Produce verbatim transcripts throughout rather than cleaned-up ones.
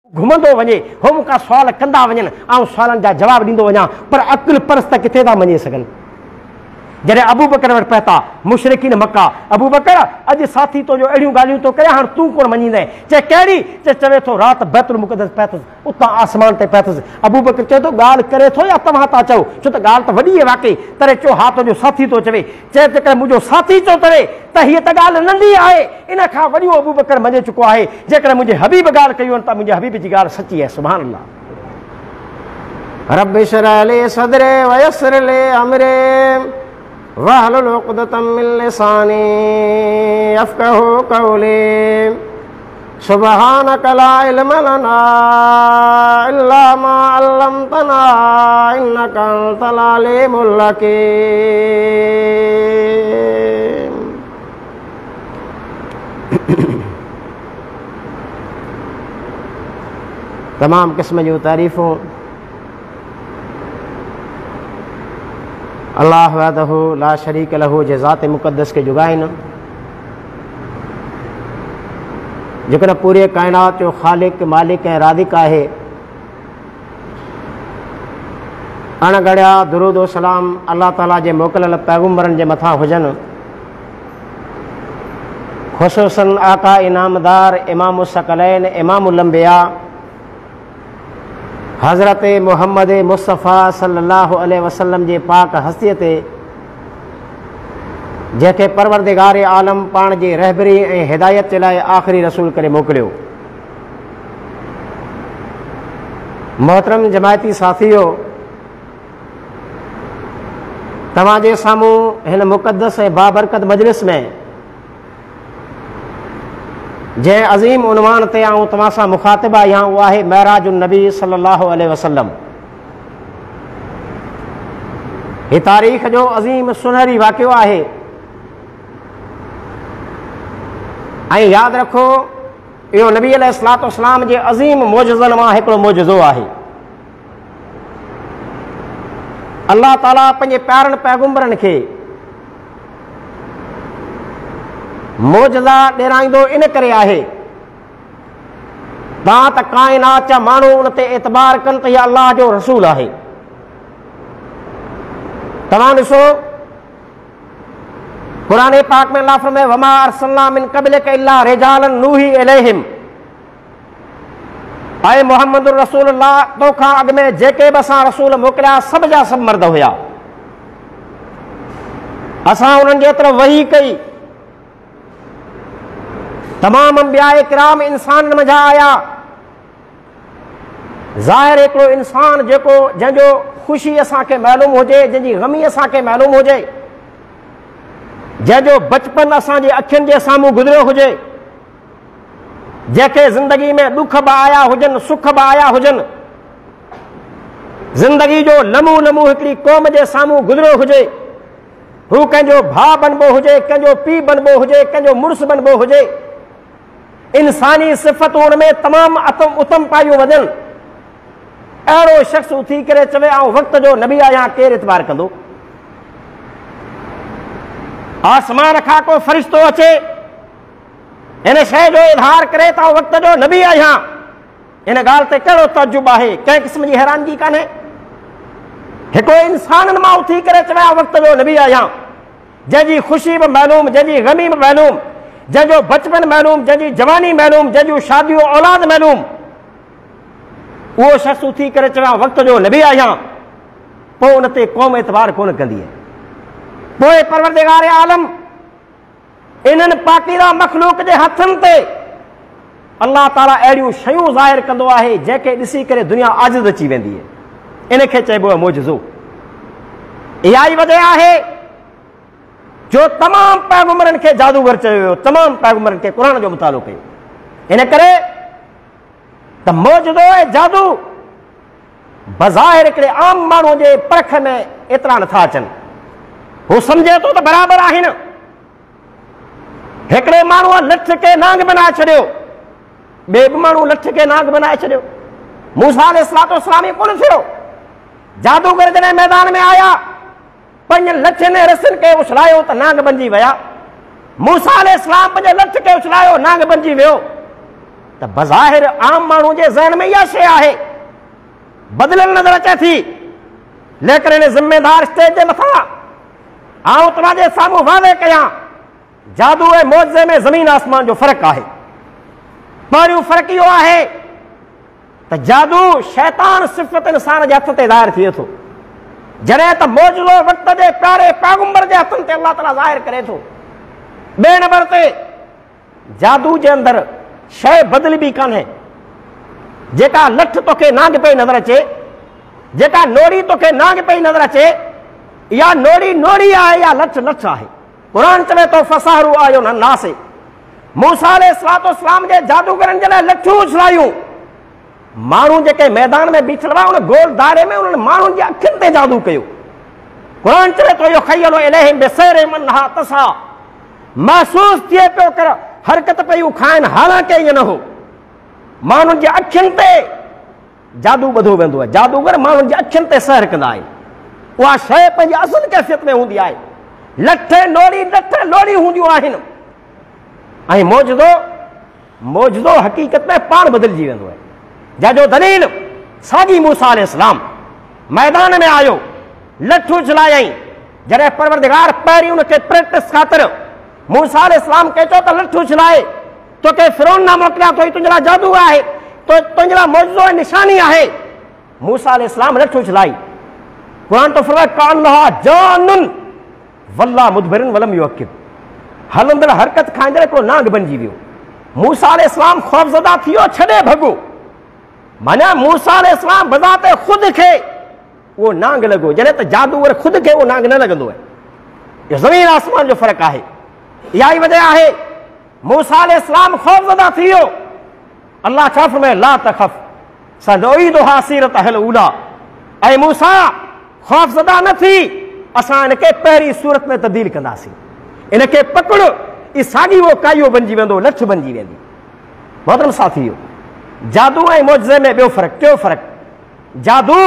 घुमंदो वञे, हो मूंखां सुवाल कंदा वञनि, ऐं सुवालनि जा जवाब ॾींदो वञा, पर अकुल परस्त किथे था मञे सघनि। जॾहिं अबू बकर वटि पहुता मुशरिकीन मक्का, अबू बकर अॼु साथी तो जो अहिड़ियूं ॻाल्हियूं थो करे, हाणे तूं कोन मञींदे? चए कहिड़ी? चए चवे थो राति बैतुल मुक़दस पहुतुसि, उतां आसमान ते पहुतुसि। अबू बकर चए थो ॻाल्हि करे थो या तव्हां था चओ? छो त ॻाल्हि त वॾी आहे वाकई। तॾहिं चयो हा तुंहिंजो साथी थो चवे। चए त मुंहिंजो साथी थो चवे त हीअ त ॻाल्हि नंढी आहे, इन खां वॾियूं अबू बकर मञे चुको आहे। जेकॾहिं मुंहिंजे हबीब ॻाल्हि कयूं आहिनि त मुंहिंजे हबीब जी ॻाल्हि सची आहे। सुभान अल्लाह। रब इश्रह ली सदरी वयस्सिर ली अमरी वहलुल उक़दतम मिन लिसानी यफ़क़हू क़ौली सुब्हानक ला इल्म लना इल्ला मा अल्लमतना इन्नका अंतल अलीमुल हकीम। तमाम क़िस्म जूं तारीफ़ूं अल्लाह वहदहू ला शरीक लहू जे ज़ात मुक़द्दस के जुगाइन, जेकॾहिं पूरे काइनात जो ख़ालिक मालिक ऐं राज़िक आहे। अणगढ़िया दुरूद सलाम अल्लाह ताला जे मोकिलियल पैगंबरनि जे मथां हुजनि, ख़ुसूसन आका इनामदार इमाम सकलैन इमामुल अंबिया हज़रत मुहम्मद मुस्तफ़ा सल्लल्लाहु अलैहि वसल्लम जे पाक हस्तीअ ते, जंहिंखे परवरदिगार आलम पाण जी रहबरी ऐं हिदायत जे लाइ आख़िरी रसूल करे मोकिलियो। मोहतरम जमायती साथियो, तव्हांजे साम्हूं हिन मुक़द्दस ऐं बाबरकत मजलिस में जंहिं अज़ीम उनवान ते आऊं तव्हां सां मुखातिब आहियां, उहा आहे महराजुन नबी सल्लल्लाहु अलैहि वसल्लम। हीउ तारीख़ जो अज़ीम सुनहरी वाक़ियो आहे, ऐं यादि रखो इहो नबी अलैहिस्सलातु वस्सलाम जे अज़ीम मोजज़नि मां हिकिड़ो मोजज़ो आहे। अल्लाह ताला पंहिंजे प्यारनि पैगंबरनि खे मोजज़ा ॾिराईंदो इन करे आहे तव्हां त काइनात जा माण्हू उन ते एतबार कनि त हीअ अल्लाह जो रसूल आहे। तव्हां ॾिसो क़ुरान पाक में अल्लाह फरमाए वमा अरसलना मिन क़ब्लिक इल्ला रिजालन नूही इलैहिम। ऐं मुहम्मद रसूलुल्लाह, तोखां अॻु में जेके बि असां रसूल मोकिलिया सभ जा सभु मर्द हुया। असां उन्हनि जे तरफ़ वही कई। तमाम अंबिया किराम इंसान मज़ा आया। ज़ाहिर हिकिड़ो इंसान जेको जंहिंजो ख़ुशी असांखे मालूम हुजे, जंहिंजी ग़मी असांखे मालूम हुजे, जंहिंजो बचपन असांजे अखियुनि जे साम्हूं गुज़रियो हुजे, जंहिंखे ज़िंदगी में ॾुख बि आया हुजनि, सुख बि आया हुजनि, ज़िंदगी जो लम्हो लम्हो हिकिड़ी क़ौम जे साम्हूं गुज़रियो हुजे, हू कंहिंजो भाउ बणिबो हुजे, कंहिंजो पीउ बणिबो हुजे, कंहिंजो मुड़ुसु बणिबो हुजे, इंसानी सिफ़तूं हुन में तमामु अतम उत्तम पायूं वञनि, अहिड़ो शख़्स उथी करे चवे ऐं वक़्त जो नबी आहियां, केरु एतबार कंदो? आसमान खां को फ़रिश्तो अचे हिन शइ जो इज़हार करे त वक़्त जो नबी आहियां, हिन ॻाल्हि ते कहिड़ो तजुब आहे? कंहिं क़िस्म जी हैरानगी कान्हे। हिकिड़ो इंसाननि मां उथी करे चवे वक़्त जो नबी आहियां, जंहिंजी ख़ुशी बि मालूम, जंहिंजी ग़मी बि मालूम, जंहिंजो बचपन मालूम, जंहिंजी जवानी मालूम, जंहिंजूं शादियूं औलाद मालूम, उहो शख़्स उथी करे चवां वक़्त जो नबी आहियां, पोइ उन ते क़ौम एतबार कोन कंदी आहे। पोइ परवरदिगार आलम इन्हनि पाकीज़ा मख़लूक जे हथनि ते अल्लाह ताला अहिड़ियूं शयूं ज़ाहिर कंदो आहे जंहिंखे ॾिसी करे दुनिया आजिज़ अची वेंदी आहे। इनखे चइबो आहे मोजज़ो। इहा ई वजह आहे जो तमामु पैगंबरनि खे जादूगर चयो वियो, तमामु पैगंबरनि खे क़ुरान जो मुतालो कयो। इन करे त मोजज़ो ऐं जादू बज़ाहिर हिकिड़े आम माण्हू जे परख में एतिरा नथा अचनि। हू सम्झे थो त बराबरि आहिनि। हिकिड़े माण्हूअ लठ खे नांग बनाए छॾियो, ॿिए बि माण्हू लठ खे नांग बनाए छॾियो। मूसा अलैहिस्सलातु वस्सलाम कोन थियो। जादूगर जॾहिं मैदान में आया, पंज लठनि रसियुनि खे उछलायो त नांग बणिजी विया। मूसा अलैहिस्सलाम पंज लठ खे उछलायो, नांग बणिजी वियो। त बज़ाहिर आम माण्हू जे ज़हन में इहा शइ आहे, बदिलियल नज़र अचे थी, लेकिन इन ज़िम्मेदार स्टेज जे मथां आउं तव्हांजे साम्हूं वाज़े कयां, जादू ऐं मौजज़े में ज़मीन आसमान जो फ़र्क़ु आहे। पहिरियों फ़र्क़ु इहो आहे त जादू शैतान सिफ़त इंसान जे हथ ते ज़ाहिर थिए थो, जॾहिं त मौजज़ो वक़्त जे प्यारे पैगंबर जे हथनि ते अल्लाह ताला ज़ाहिर करे थो। ॿिए नंबर ते जादू जे अंदरि शइ बदिलबी कान्हे, जेका लठ तोखे नांग पई नज़र अचे, जेका नोड़ी तोखे नांग पई नज़र अचे, इहा नोड़ी नोड़ी आहे या लठ लठ आहे। क़ुरान चवे थो फसाहरू आयो न नासे, मूसा अलैहिस्सलाम जे जादूगरनि जे लाइ लठूं उछलायूं। माण्हू जेके मैदान में बीठल हुआ उन गोल दायरे में उन्हनि माण्हुनि जी अखियुनि ते जादू कयो। क़ुरान चवे थो यो खयलो इलैहिम बिसैरि मन हा तसा, महसूस थिए पियो कर हरकत पियूं खाइनि, हालांकि ईअं न हो। माण्हुनि जी अखियुनि ते जादू ॿधो वेंदो आहे, जादूगर माण्हुनि जी अखियुनि ते सहर कंदा आहिनि। उहा शइ पंहिंजी असुल कैफ़ियत में हूंदी आहे, लठ नोड़ी लठ लोड़ी हूंदियूं आहिनि। ऐं मौजज़ो मौजज़ो हक़ीक़त में पाण बदिलजी वेंदो आहे, जंहिंजो दलील साॻी मूसा अलैहिस्सलाम मैदान में आयो, लठ उछलायईं। जॾहिं परवरदिगार पहिरीं उनखे प्रैक्टिस ख़ातिर मूसा अलैहिस्सलाम खे चयो त लठ उछलाए, तोखे फिरौन न मोकिलियां थो, तुंहिंजे लाइ जादू आहे, तो तुंहिंजे लाइ मौजज़ो ऐं निशानी आहे। मूसा अलैहिस्सलाम लठ उछलाई। क़ुरान तो फरमाए कान्हा जानन वल्ला मुदबिरन वलम युअक्किब, हलंदड़ हरकत खाईंदड़ हिकिड़ो नांग बणिजी वियो। मूसा अलैहिस्सलाम ख़ौफ़ज़दा थी वियो, छॾे भॻो। माना मूसा अलैहिस्सलाम बज़ाते ख़ुदि खे उहो नांग लॻो, जॾहिं त जादूगर ख़ुदि खे उहो नांग न लॻंदो आहे। इहो ज़मीन आसमान जो फ़र्क़ु आहे। इहा ई वजह आहे मूसा अलैहिस्सलाम ख़ौफ़ज़दा थी वियो। अल्लाह छा फरमाए ला तख़फ़ सनुईदुहा सीरतहल ऊला, ऐं मूसा ख़ौफ़ज़दा न थी, असां इनखे पहिरीं सूरत में तब्दील कंदासीं। इनखे पकड़, ई साॻी उहो काइयो बणिजी वेंदो, लठ बणिजी वेंदी। मोहतरम साथीओ, जादू ऐं मौजज़े में ॿियो फ़र्क़ु, टियों फ़र्क़ु, जादू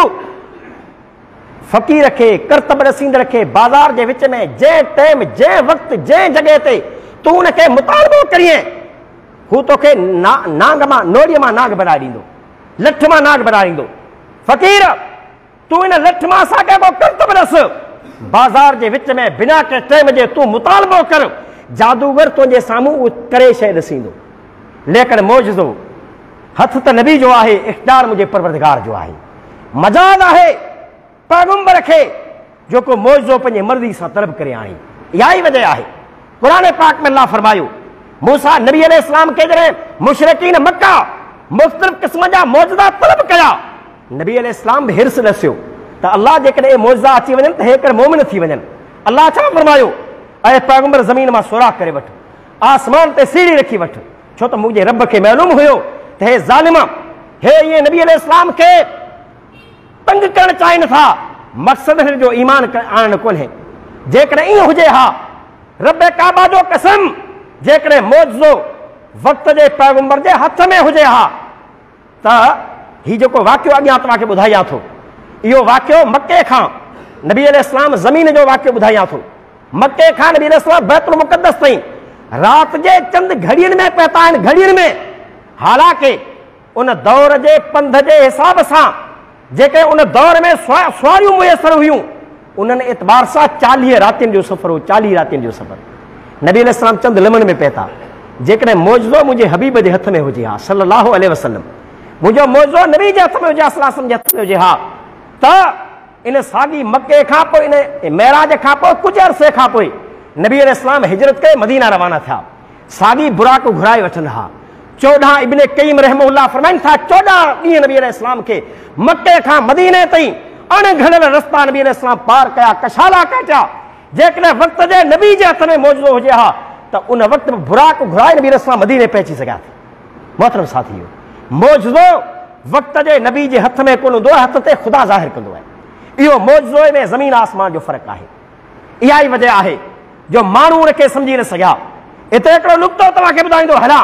फ़क़ीर खे करतब रसींदड़ खे बाज़ार जे विच में जंहिं टाइम जंहिं वक़्तु जंहिं जॻह ते तूं उनखे मुतालबो करीं, हू तोखे ना नांग मां नोड़ीअ मां नांग बनाए ॾींदो, लठ मां नांग बनाए ॾींदो। फ़क़ीर तूं इन लठ मां असांखे को करतब रस, बाज़ार जे विच में बिना कंहिं टाइम जे तूं मुतालबो कर, जादूगर तुंहिंजे साम्हूं उहो करे शइ ॾिसींदो। लेकिन मौजज़ो हथ त नबी जो आहे, इख़्तियार मुंहिंजे परवरदिगार जो आहे। मजाज़ आहे पैगंबर खे जेको मौजज़ो पंहिंजे मर्ज़ी सां तलब करे आणी। इहा ई वजह आहे क़ुरान पाक में अल्लाह फरमायो, मूसा नबी अलैहिस्सलाम खे जॾहिं मुशरिकीन मक्का मुख़्तलिफ़ क़िस्म जा मौजज़ा तलब कया, नबी अलैहिस्सलाम बि हिर्स ॾसियो त अल्लाह जेकॾहिं मौजज़ा अची वञनि त हेकर मोमिन थी वञनि। अल्लाह छा फरमायो, ऐं पैगंबर ज़मीन मां सुराख़ करे वठ, आसमान ते सीढ़ी रखी वठ, छो त मुंहिंजे रब खे मालूम हुयो त हे ज़ालिम, हे इएं नबी अलैहिस्सलाम खे तंग करणु चाहिनि था, मक़सद हिन जो ईमान आणणु कोन्हे। जेकॾहिं ईअं हुजे हा, रब काबा जो कसम, जेकॾहिं मौजज़ो वक़्त जे पैगंबर जे हथ में हुजे हा त हीउ जेको वाक़ियो अॻियां तव्हांखे ॿुधायां थो, इहो वाक़ियो मके खां नबी अलैहिस्सलाम ज़मीन जो वाक़ियो ॿुधायां थो। मके खां नबी अलैहिस्सलाम बैतुल मुक़द्दस ताईं राति जे चंद घड़ियुनि में पहुता आहिनि, घड़ियुनि में। हालांकि उन दौर जे पंध जे हिसाब सां जेके उन दौर में सवारियूं मुयसर हुयूं, उन्हनि एतबार सां चालीह रातियुनि जो सफ़र हो, चालीह रातियुनि जो सफ़र। नबी अलैहिस्सलाम चंद लमन में पहुता। जेकॾहिं मौजज़ो मुंहिंजे हबीब जे हथ में हुजे हा सल्लल्लाहु अलैहि वसल्लम, मुंहिंजो मौजज़ो नबी जे हथ में हुजे हा, सल्लल्लाहु जे हथ में हुजे हा, त इन साॻी मके खां पोइ, इन मेराज खां पोइ कुझु अरसे खां पोइ नबी अलैहिस्सलाम हिजरत करे मदीना रवाना थिया। साॻी बुराक घुराए वठंदा हा। चोॾहं इब्ने क़य्यिम रहमहुल्लाह फरमाइनि था, चोॾहं ॾींहं नबी अलैहिस्सलाम खे मके खां मदीने ताईं अणघड़ियल रस्ता नबी अलैहिस्सलाम पार कया, कशाला कटिया। जेकॾहिं वक़्त जे नबी जे हथ में मौजज़ो हुजे हा त उन वक़्त में बुराक घुराए नबी अलैहिस्सलाम मदीने पहुची सघिया थी। मोहतरम साथीओ, मौजज़ो वक़्त जे नबी जे हथ में कोन हूंदो आहे, हथ ते ख़ुदा ज़ाहिर कंदो आहे। इहो मौजज़ो में ज़मीन आसमान जो फ़र्क़ु आहे। इहा ई वजह आहे जो माण्हू उनखे सम्झी न सघिया। हिते हिकिड़ो नुक़्तो तव्हांखे ॿुधाईंदो हलां।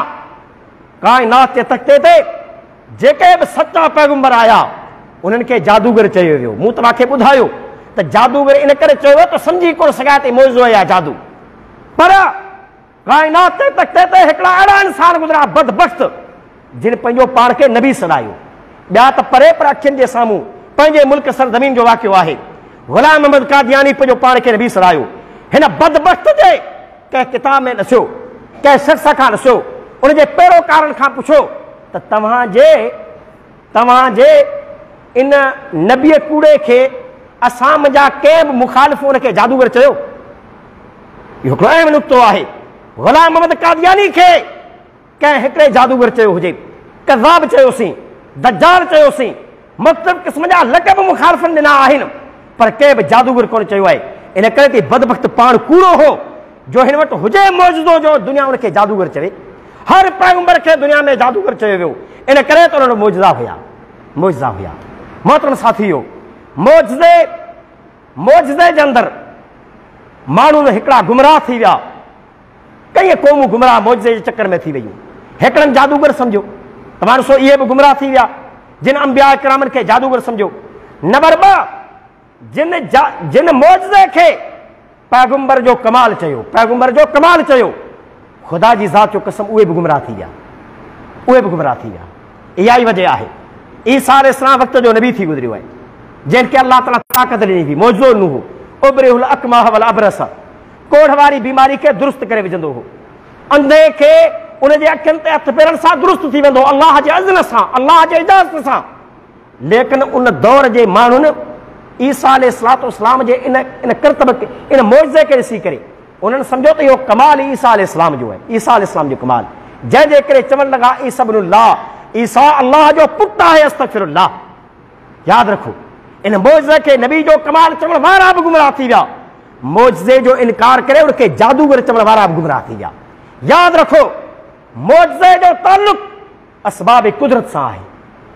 काइनात जे तख़्ते ते जेके बि सचा पैगंबर आया, उन्हनि खे जादूगर चयो वियो। मूं तव्हांखे ॿुधायो त जादूगर इन करे चयो वियो त सम्झी कोन सघिया त मौजज़ो आहे जादू। पर काइनात जे तख़्ते ते हिकिड़ा अहिड़ा इंसान गुज़रिया बदबख़्त, जिन पंहिंजो पाण खे नबी सॾायो, ॿिया त परे पर अखियुनि जे साम्हूं पंहिंजे मुल्क सरज़मीन जो वाक़ियो आहे। ग़ुलाम अहमद कादियानी पंहिंजो पाण खे नबी सॾायो। हिन बदबख़्त जे कंहिं किताब में ॾिसो, कंहिं शख़्स खां ॾिसो, उनजे पैरोकारनि खां पुछो त तव्हांजे तव्हांजे इन नबीअ कूड़े खे असां मुंहिंजा कंहिं बि मुखालिफ़ उनखे जादूगर चयो? इहो हिकिड़ो अहम नुक़्तो आहे। ग़ुलाम अहमद कादियानी खे कंहिं हिकिड़े जादूगर चयो हुजे, कज़ाब चयोसीं, दज्जाल चयोसीं, मुख़्तलिफ़ क़िस्म जा लक़ब मुखालिफ़नि ॾिना आहिनि, पर कंहिं बि जादूगर कोन चयो आहे। इन करे त बदबख़्त पाण कूड़ो हो जो हिन वटि हुजे मौजूदो जो दुनिया उनखे जादूगर चवे। हर पैगंबर खे दुनिया में जादूगर चयो वियो, इन करे त उन्हनि मौजज़ा हुया मौजज़ा हुया मोहतरम साथियो, मौजज़े मौजज़े जे अंदरि माण्हू हिकिड़ा गुमराह थी विया। कई क़ौमूं गुमराह मौजज़े जे चकर में थी वियूं। हिकिड़नि जादूगर सम्झो, तव्हां ॾिसो इहे बि गुमराह थी विया जिन अंबिया किरामनि खे जादूगर सम्झो। नंबर ॿ, जिन जा जिन मौजज़े खे पैगंबर जो कमाल चयो, पैगंबर जो कमाल चयो, ख़ुदा जी ज़ात जो कसम उहे बि गुमराह थी विया, उहे बि गुमराह थी विया। इहा ई वजह आहे ईसा अलैहिस्सलाम वक़्त जो नबी थी गुज़रियो आहे, जंहिंखे अल्लाह ताला ताक़त ॾिनी हुई, मौजज़ो ॾिनो हो। उबरिहुल अकमाह वल अबरस, कोढ़ वारी बीमारी खे दुरुस्त करे विझंदो हो। अंधे खे उनजे अखियुनि ते हथ पेरनि सां दुरुस्त थी वेंदो, अल्लाह जे अज़्न सां, अल्लाह जे इजाज़त सां। लेकिन उन दौर जे माण्हुनि ईसा अलैहिस्सलाम जे इन इन करतब खे, इन मौजज़े खे ॾिसी करे उन्हनि सम्झो त इहो कमाल ईसा अलैहिस्सलाम जो आहे, ईसा अलैहिस्सलाम जो कमाल, जंहिंजे करे चवणु लॻा ईसा इब्नुल्लाह, ईसा अल्लाह जो पुटु आहे, अस्तग़फिरुल्लाह। यादि रखो, इन मौजज़े खे नबी जो कमाल चवण वारा बि गुमराह थी विया, मौजज़े जो इनकार करे उनखे जादूगर चवण वारा बि गुमराह थी विया। यादि रखो, मौजज़े जो ताल्लुक़ असबाब कुदरत सां आहे,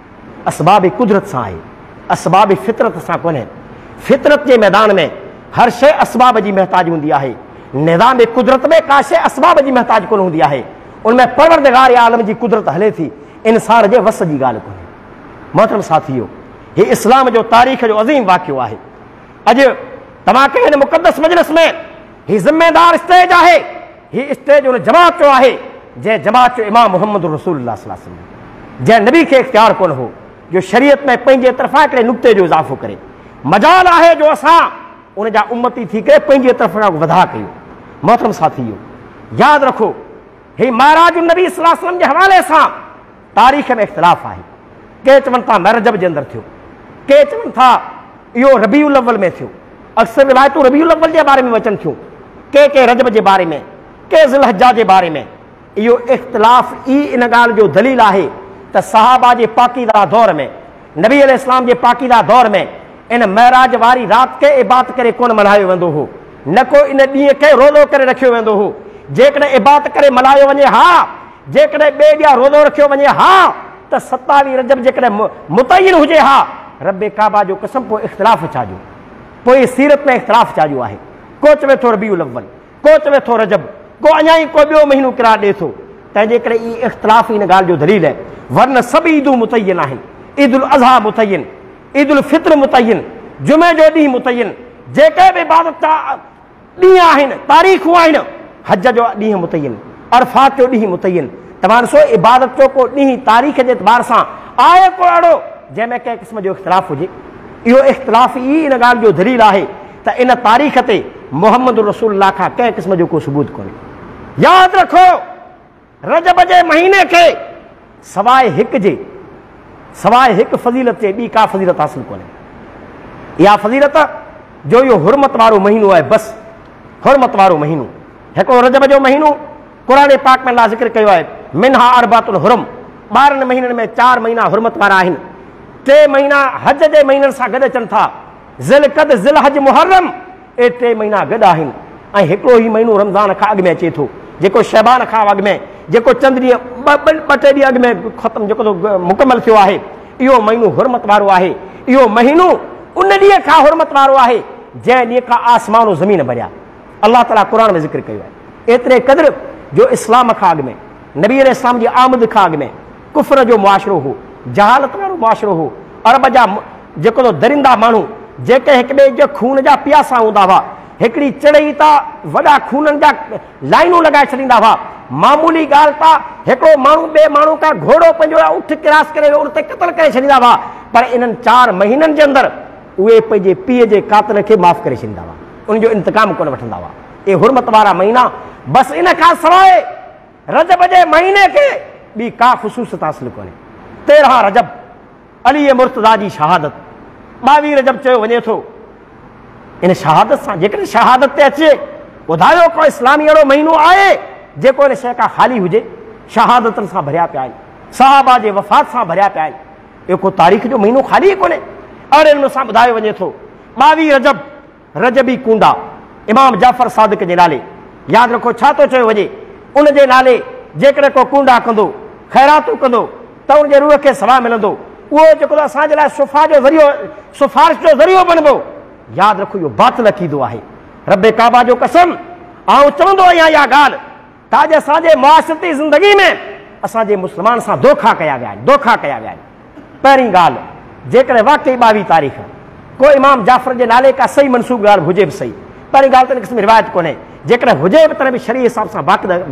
असबाब कुदरत सां आहे, असबाब फितरत सां कोन्हे। फितरत जे मैदान में हर शइ असबाब जी महताज हूंदी आहे, निज़ाम कुदरत में का शइ असबाब जी महताज कोन हूंदी आहे। उनमें परवरदिगार आलम जी कुदरत हले थी, इंसान जे वस जी ॻाल्हि कोन्हे। मोहतरम साथियो, हीउ इस्लाम जो तारीख़ जो अज़ीम वाक़ियो आहे। अॼु तव्हांखे हिन मुक़दस मजलिस में हीउ ज़िम्मेदार स्टेज आहे, हीउ स्टेज उन जमात जो आहे जंहिं जमात जो इमाम मुहम्मद रसूलुल्लाह सल्लल्लाहु अलैहि वसल्लम, जंहिं नबी खे इख्तियार कोन हो जो शरीयत में पंहिंजे तरफ़ां हिकिड़े नुक़्ते जो इज़ाफ़ो करे। मजाल आहे जो असां उन जा उम्मती थी करे पंहिंजे तरफ़ां वधा कयूं। मोहतरम साथियो, यादि रखो, हीउ महराज नबी सल्लल्लाहु अलैहि वसल्लम जे हवाले सां तारीख़ में इख़्तिलाफ़ आहे। के चवनि था रजब जे अंदरि थियो, के चवनि था इहो रबीउल अव्वल में थियो। अक्सर रिवायतूं रबीउल अव्वल जे बारे में अचनि थियूं, के के रजब जे बारे में, के ज़ुल्हज्जा जे बारे में। इहो इख़्तिलाफ़ ई इन ॻाल्हि जो दलील आहे त सहाबा जे पाकीदा दौर में, नबी अलैहिस्सलाम जे पाकीदा दौर में इन महराज वारी राति खे इबादत करे कोन मल्हायो वेंदो हो, न को इन ॾींहं खे रोज़ो करे रखियो वेंदो हो। जेकॾहिं इबादत करे मल्हायो वञे हा, जेकॾहिं ॿिए ॾींहुं रोज़ो रखियो वञे हा, त सतावीह रजब जेकॾहिं मुतयन हुजे हा, रब काबा जो कसम पोइ इख़्तिलाफ़ छाजो, पोइ सीरत में इख़्तिलाफ़ छाजो आहे। को चवे थो रबीउल अव्वल, को चवे थो रजब, को अञा ई को ॿियो महीनो किरार ॾिए थो। तंहिंजे करे ई इख़्तिलाफ़ इन ॻाल्हि जो दलील आहे। वरन सभु ईदूं मुतयन आहिनि, ईद उल अज़हा मुतयन, ईद उल फित्र मुतयन, जुमे जो ॾींहुं मुतयन, जेके बि इबादत जा ॾींहं आहिनि, तारीख़ूं आहिनि, हज जो ॾींहुं मुतयन, अरफात जो ॾींहुं मुतयन। तव्हां ॾिसो, इबादत जो को ॾींहुं तारीख़ जे एतबार सां आहे को अहिड़ो जंहिंमें कंहिं क़िस्म जो इख़्तिलाफ़ हुजे। इहो इख़्तिलाफ़ ई इन ॻाल्हि जो दलील आहे त इन तारीख़ ते मुहम्मद रसूलुल्लाह खां कंहिं क़िस्म जो को सबूत कोन्हे। यादि रखो, रजब जे महीने खे सवाइ हिक जे सवाइ हिकु फज़ीलत जे ॿी का फज़ीलत हासिल कोन्हे। इहा फज़ीलत जो इहो हुरमत वारो महीनो आहे, बसि हुरमत वारो महीनो। हिकिड़ो रजब जो महीनो क़ुरान पाक में अल्लाह ज़िक्र कयो आहे, मिनहा अरबातुल हुरम, ॿारहंनि महीननि में चार महीना हुरमत वारा आहिनि। टे महीना हज जे महीननि सां गॾु अचनि था, ज़िलक़द ज़िलहज मुहर्रम, ए टे महीना गॾु आहिनि। ऐं हिकिड़ो ई महीनो रमज़ान खां अॻु में अचे थो, जेको शहबान खां अॻु में, जेको चंद ॾींहं ॿ टे ॾींहं अॻु में ख़तमु जेको मुकमल थियो आहे, इहो महीनो हुरमत वारो आहे। इहो महीनो उन ॾींहं खां हुरमत वारो आहे जंहिं ॾींहं खां आसमान ज़मीन भरिया। अल्लाह ताला क़ुरान में ज़िक्र कयो आहे। एतिरे क़दुरु जो इस्लाम खां अॻु में, नबी अलैहिस्सलाम जी आमद खां अॻु में कुफ़र जो मुआशिरो हो, जहालत वारो मुआशिरो हो। अरब जा जेको दरिंदा माण्हू जेके हिक ॿिए जे खून जा प्यासा हूंदा हुआ, हिकिड़ी चढ़ई तां वॾा खूननि जा लाइनूं लॻाए छॾींदा हुआ, मामूली ॻाल्हि था हिकिड़ो माण्हू ॿिए माण्हू खां घोड़ो पंहिंजो उठ क्रास करे उन ते क़तल करे छॾींदा हुआ, पर इन्हनि चारि महीननि जे अंदरि उहे पंहिंजे पीउ जे कातिल खे माफ़ करे छॾींदा हुआ, उनजो इंतकाम कोन वठंदा हुआ। इहे हुरमत वारा महीना, बसि इन खां सवाइ रजब जे महीने खे ॿी का ख़ुसूसियत हासिल कोन्हे। तेरहं रजब अली मुर्तज़ा जी शहादत, ॿावीह रजब चयो वञे थो। इन शहादत सां जेकॾहिं शहादत ते अचे, ॿुधायो को इस्लामी अहिड़ो महीनो आहे जेको इन शइ खां ख़ाली हुजे? शहादतनि सां भरिया पिया आहिनि, सहाबा जे वफ़ात सां भरिया पिया आहिनि, इहो को तारीख़ जो महीनो ख़ाली ई कोन्हे। अहिड़े नमूने सां ॿुधायो वञे थो ॿावीह रजब रजबी कूंडा इमाम जाफ़र सादिक जे नाले, यादि रखो छा थो चयो वञे, उन जे नाले जेकॾहिं को कूंडा कंदो, ख़ैरातूं कंदो त उनजे रूह खे सवा मिलंदो। उहो जेको असांजे लाइ सुफ़ा जो ज़रियो, सिफ़ारिश जो ज़रियो बणिबो। यादि रखो इहो बातिल अक़ीदो आहे। रब काबा जो कसम, आउं चवंदो आहियां इहा ॻाल्हि त अॼु असांजे मुआशरती ज़िंदगी में असांजे मुस्लमान सां धोखा कया विया आहिनि, धोखा कया विया आहिनि। पहिरीं ॻाल्हि, जेकॾहिं वाक़ई ॿावीह तारीख़ को इमाम जाफ़र जे नाले का सही मनसूब ॻाल्हि हुजे बि सही, पहिरीं ॻाल्हि त इन क़िस्म जी रिवायत कोन्हे, जेकॾहिं हुजे बि तॾहिं बि शरीअ हिसाब सां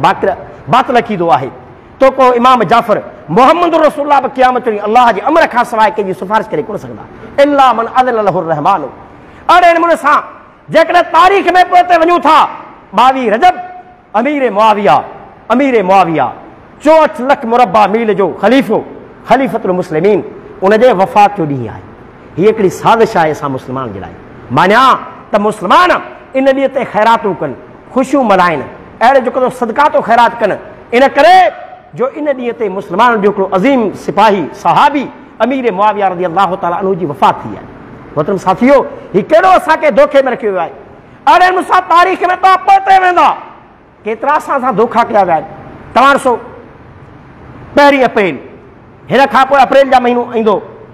बातिल अक़ीदो आहे। तो को इमाम जाफ़र मोहम्मद रसूलुल्लाह बि क़यामत ॾींहुं अलाह जे अमर खां सवाइ कंहिंजी सिफ़ारिश करे कोन सघंदा, इल्ला मन अज़न लहु रहमान। अहिड़े नमूने सां जेकॾहिं तारीख़ में पोइ ते वञूं था, ॿावीह रजब अमीर मुआविया, अमीर मुआविया चोहठि लख मुरबा मील जो ख़लीफ़ो, ख़लीफ़तुल मुस्लिमीन, उनजे वफ़ात जो ॾींहुं आहे। हीअ हिकिड़ी साज़िश आहे असां मुस्लमान जे लाइ। मानिया त मुस्लमान इन ॾींहं ते ख़ैरातूं कनि, ख़ुशियूं मल्हाइनि, अहिड़े जेको सदक़ातो ख़ैरात कनि, इन करे जो इन ॾींहं ते मुस्लमान जो हिकिड़ो अज़ीम सिपाही सहाबी अमीर मुआविया रज़ी अल्लाह ताला अन्हु जी वफ़ात थी आहे। मोहतरम साथियो, हीउ कहिड़ो असांखे धोखे में रखियो वियो आहे। अहिड़े मूंसां तारीख़ में तव्हां पहुते वेंदा, केतिरा असां सां धोखा कया विया आहिनि। तव्हां ॾिसो पहिरीं अप्रैल, हिन खां पोइ अप्रैल जा महीनो ईंदो,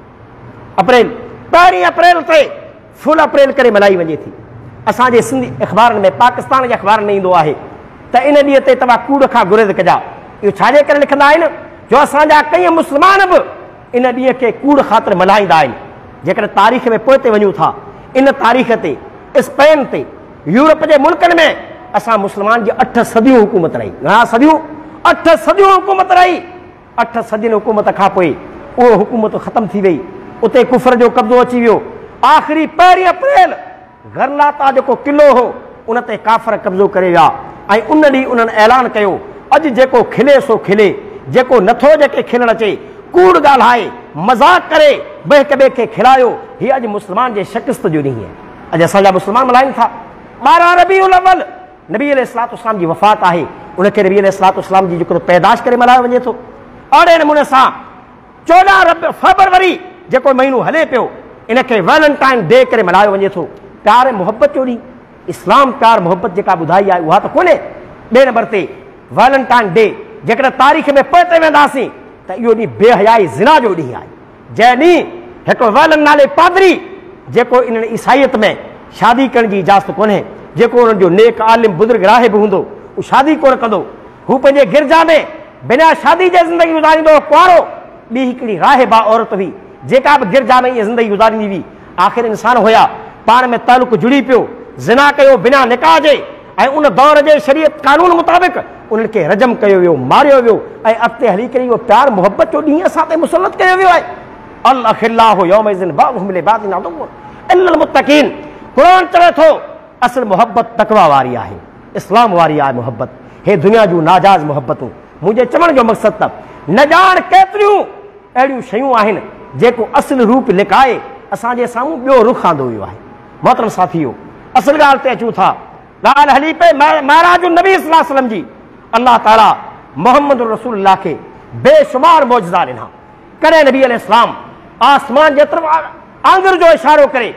अप्रैल पहिरीं अप्रैल ते फुल अप्रैल करे मल्हाई वञे थी। असांजे सिंधी अख़बारनि में, पाकिस्तान जे अख़बारनि में ईंदो आहे त इन ॾींहं ते तव्हां कूड़ खां गुरेज़ कजा। इहो छाजे करे लिखंदा आहिनि? जो असांजा कई मुस्लमान बि इन ॾींहं खे कूड़ ख़ातिर मल्हाईंदा आहिनि। जेकॾहिं तारीख़ में पोइ ते वञूं था, इन तारीख़ ते स्पेन ते, यूरोप जे मुल्कनि में असां मुस्लमान जी अठ सदियूं हुकूमत रही। घणा सदियूं? अठ सदियूं हुकूमत रही। अठ सदियुनि हुकूमत खां पोइ उहो हुकूमत ख़तमु थी वई, उते कुफर जो कब्ज़ो अची वियो। आख़िरी पहिरीं अप्रैल गरलाता जेको किलो हो, उन ते काफ़र कब्ज़ो करे विया ऐं उन ॾींहुं उन्हनि ऐलान कयो, अॼु जेको खिले सो खिले, जेको नथो जेके खिलणु अचे, कूड़ ॻाल्हाए, मज़ाक करे, ॿिए हिक ॿिए खे खिलायो, हीअ अॼु मुस्लमान जे शिकस्त जो ॾींहुं आहे। अॼु असांजा मुस्लमान मल्हाइनि था। ॿारहं रबीउल अव्वल नबी अलैहिस्सलातु वस्सलाम जी वफ़ात आहे, उनखे नबी अलैहिस्सलातु वस्सलाम जी जेको पैदाश करे मल्हायो वञे थो। अहिड़े नमूने सां चोॾहं रब फरवरी जेको महीनो हले पियो, इनखे वैलेंटाइन डे करे मल्हायो वञे थो। प्यार ऐं मुहबत जो ॾींहुं, इस्लाम प्यार मुहबत जेका ॿुधाई आहे उहा त कोन्हे। ॿिए नंबर ते वैलेंटाइन डे, जेकॾहिं तारीख़ में पोइ ते वेंदासीं त इहो ॾींहुं बेहयाई ज़िना जो ॾींहुं आहे। जंहिं ॾींहुं हिकिड़ो वैलन नाले पादरी, जेको इन्हनि ईसाईयत में शादी करण जी इजाज़त कोन्हे, जेको उन्हनि जो नेक आलिम बुज़ुर्ग राहिब हूंदो, उहो शादी कोन कंदो, हू पंहिंजे गिरजा में बिना शादी जे ज़िंदगी गुज़ारींदो कुआरो। ॿी हिकिड़ी राहिबा औरत हुई जेका बि गिरजा में इहा ज़िंदगी गुज़ारींदी हुई। आख़िर इंसान हुया, पाण में तालुक़ जुड़ी पियो, ज़िना कयो बिना निकाह जे, ऐं उन दौर जे शरीयत कानून मुताबिक़ उन्हनि खे रजम कयो वियो, मारियो वियो, ऐं अॻिते हली करे इहो प्यार मुहबत जो ॾींहुं असां ते मुसलत कयो वियो आहे। अल अखिल्लाहु यौमइज़िन बाज़ुहुम लिबाज़िन अदुव्वुन इल्लल मुत्तक़ीन। क़ुरान चवे थो असल मुहबत तक़वा वारी आहे, इस्लाम वारी आहे मुहबत। हे दुनिया जूं नाजाइज़ मुहबतूं, मुंहिंजे चवण जो मक़सदु त न ॼाण केतिरियूं अहिड़ियूं शयूं आहिनि जेको असुल रूप लिकाए असांजे साम्हूं ॿियो रुख आंदो वियो आहे। मोहतरम साथियो, असल ॻाल्हि ते अचूं था। ॻाल्हि हली पई महराज नबी सल्लल्लाहु अलैहि वसल्लम जी। अल्लाह ताला मोहम्मद रसूलुल्लाह खे बेशुमार मौजज़ा ॾिना। कॾहिं नबी अलैहिस्सलाम आसमान जे तरफ़ आंगर जो इशारो करे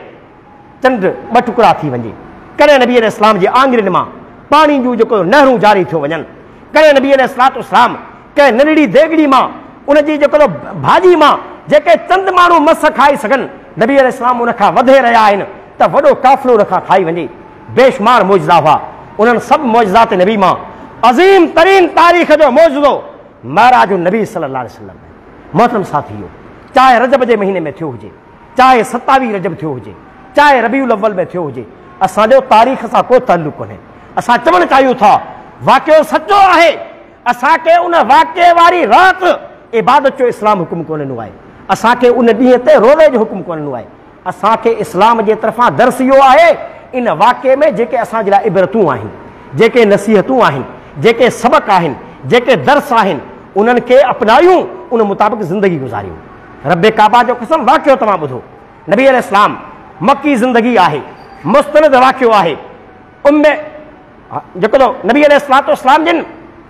चंड ॿ टुकड़ा थी वञे, कॾहिं नबी अलैहिस्सलाम जे आंगुरियुनि मां पाणी जूं जेको नहरूं जारी थियो वञनि, कॾहिं नबी अलैहिस्सलातु वस्सलाम कंहिं नंढड़ी देगड़ी मां उनजी जेको भाॼी मां जेके चंद माण्हू मस खाई सघनि, नबी अलैहिस्सलाम उन खां वधे रहिया आहिनि त वॾो काफ़िलो उन खां खाई वञे। बेशुमार मौजज़ा हुआ। उन्हनि सभु मौजज़ात नबी मां अज़ीम तरीन तारीख़ जो मौजज़ो महराज नबी सल्लल्लाहु अलैहि वसल्लम। मोहतरम साथियो, चाहे रजब जे महीने में थियो हुजे, चाहे सतावीह रजब थियो हुजे, चाहे रबीउल अव्वल में थियो हुजे, असांजो तारीख़ सां को ताल्लुक़ कोन्हे। असां चवणु चाहियूं था वाक़ियो सचो आहे। असांखे उन वाक़े वारी राति इबादत जो इस्लाम हुकुम कोन ॾिनो आहे, असांखे उन ॾींहं ते रोज़े जो हुकुम कोन ॾिनो आहे। असांखे इस्लाम जे तरफ़ां दर्स इहो आहे इन वाक़े में जेके असांजे लाइ इबरतूं आहिनि, जेके नसीहतूं आहिनि, जेके सबक़ आहिनि, जेके दर्स आहिनि, उन्हनि खे अपनायूं, उन मुताबिक़ ज़िंदगी गुज़ारियूं। रब काबा जो कसम वाक़ियो तव्हां ॿुधो, नबी अलैहिस्सलाम मक्की ज़िंदगी आहे, मुस्तनद वाक़ियो आहे। उम्मे जेको नबी अलैहिस्सलाम जिन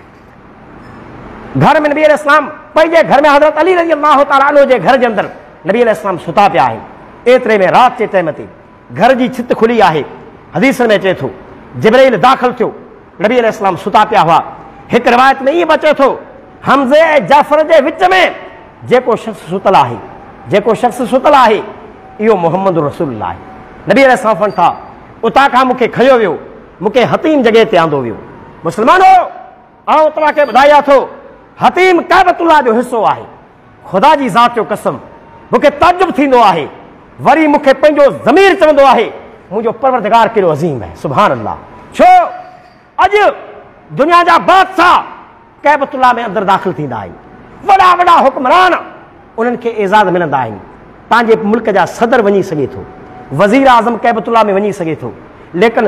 घर में नबी अलैहिस्सलाम पंहिंजे घर में हज़रत अली रज़ी अल्लाह तआला अन्हु जे घर जे अंदरि नबी अलैहिस्सलाम सुता पिया आहिनि। एतिरे में राति जे टाइम ते घर जी छित खुली आहे। हदीस में अचे थो जिब्राइल दाख़िल थियो, नबी अलैहिस्सलाम सुता पिया हुआ। हिकु रिवायत में ईअं बि अचे थो हमज़े ऐं जाफ़र जे विच में जेको शख़्स सुतल आहे, जेको शख़्स सुतल आहे इहो मोहम्मद रसूलुल्लाह आहे। नबी अलैहिस्सलाम फन था उतां खां मूंखे खयो वियो, मूंखे हतीम जॻह ते आंदो वियो। मुस्लमानो, आउं तव्हांखे ॿुधायां थो हतीम काबतुल्लाह जो हिसो आहे। ख़ुदा जी ज़ात जो कसम मूंखे ताजुब थींदो आहे, वरी मूंखे पंहिंजो ज़मीर चवंदो आहे मुंहिंजो परवरदिगार केॾो अज़ीम आहे। सुभान अल्लाह। छो अॼु दुनिया जा बादशाह काबतुल्लाह में अंदरि दाख़िल थींदा आहिनि, वॾा वॾा हुक्मरान उन्हनि खे एज़ाज़ मिलंदा आहिनि। पंहिंजे मुल्क जा सदर वञी सघे थो, वज़ीर आज़म काबतुल्लाह में वञी सघे थो, लेकिन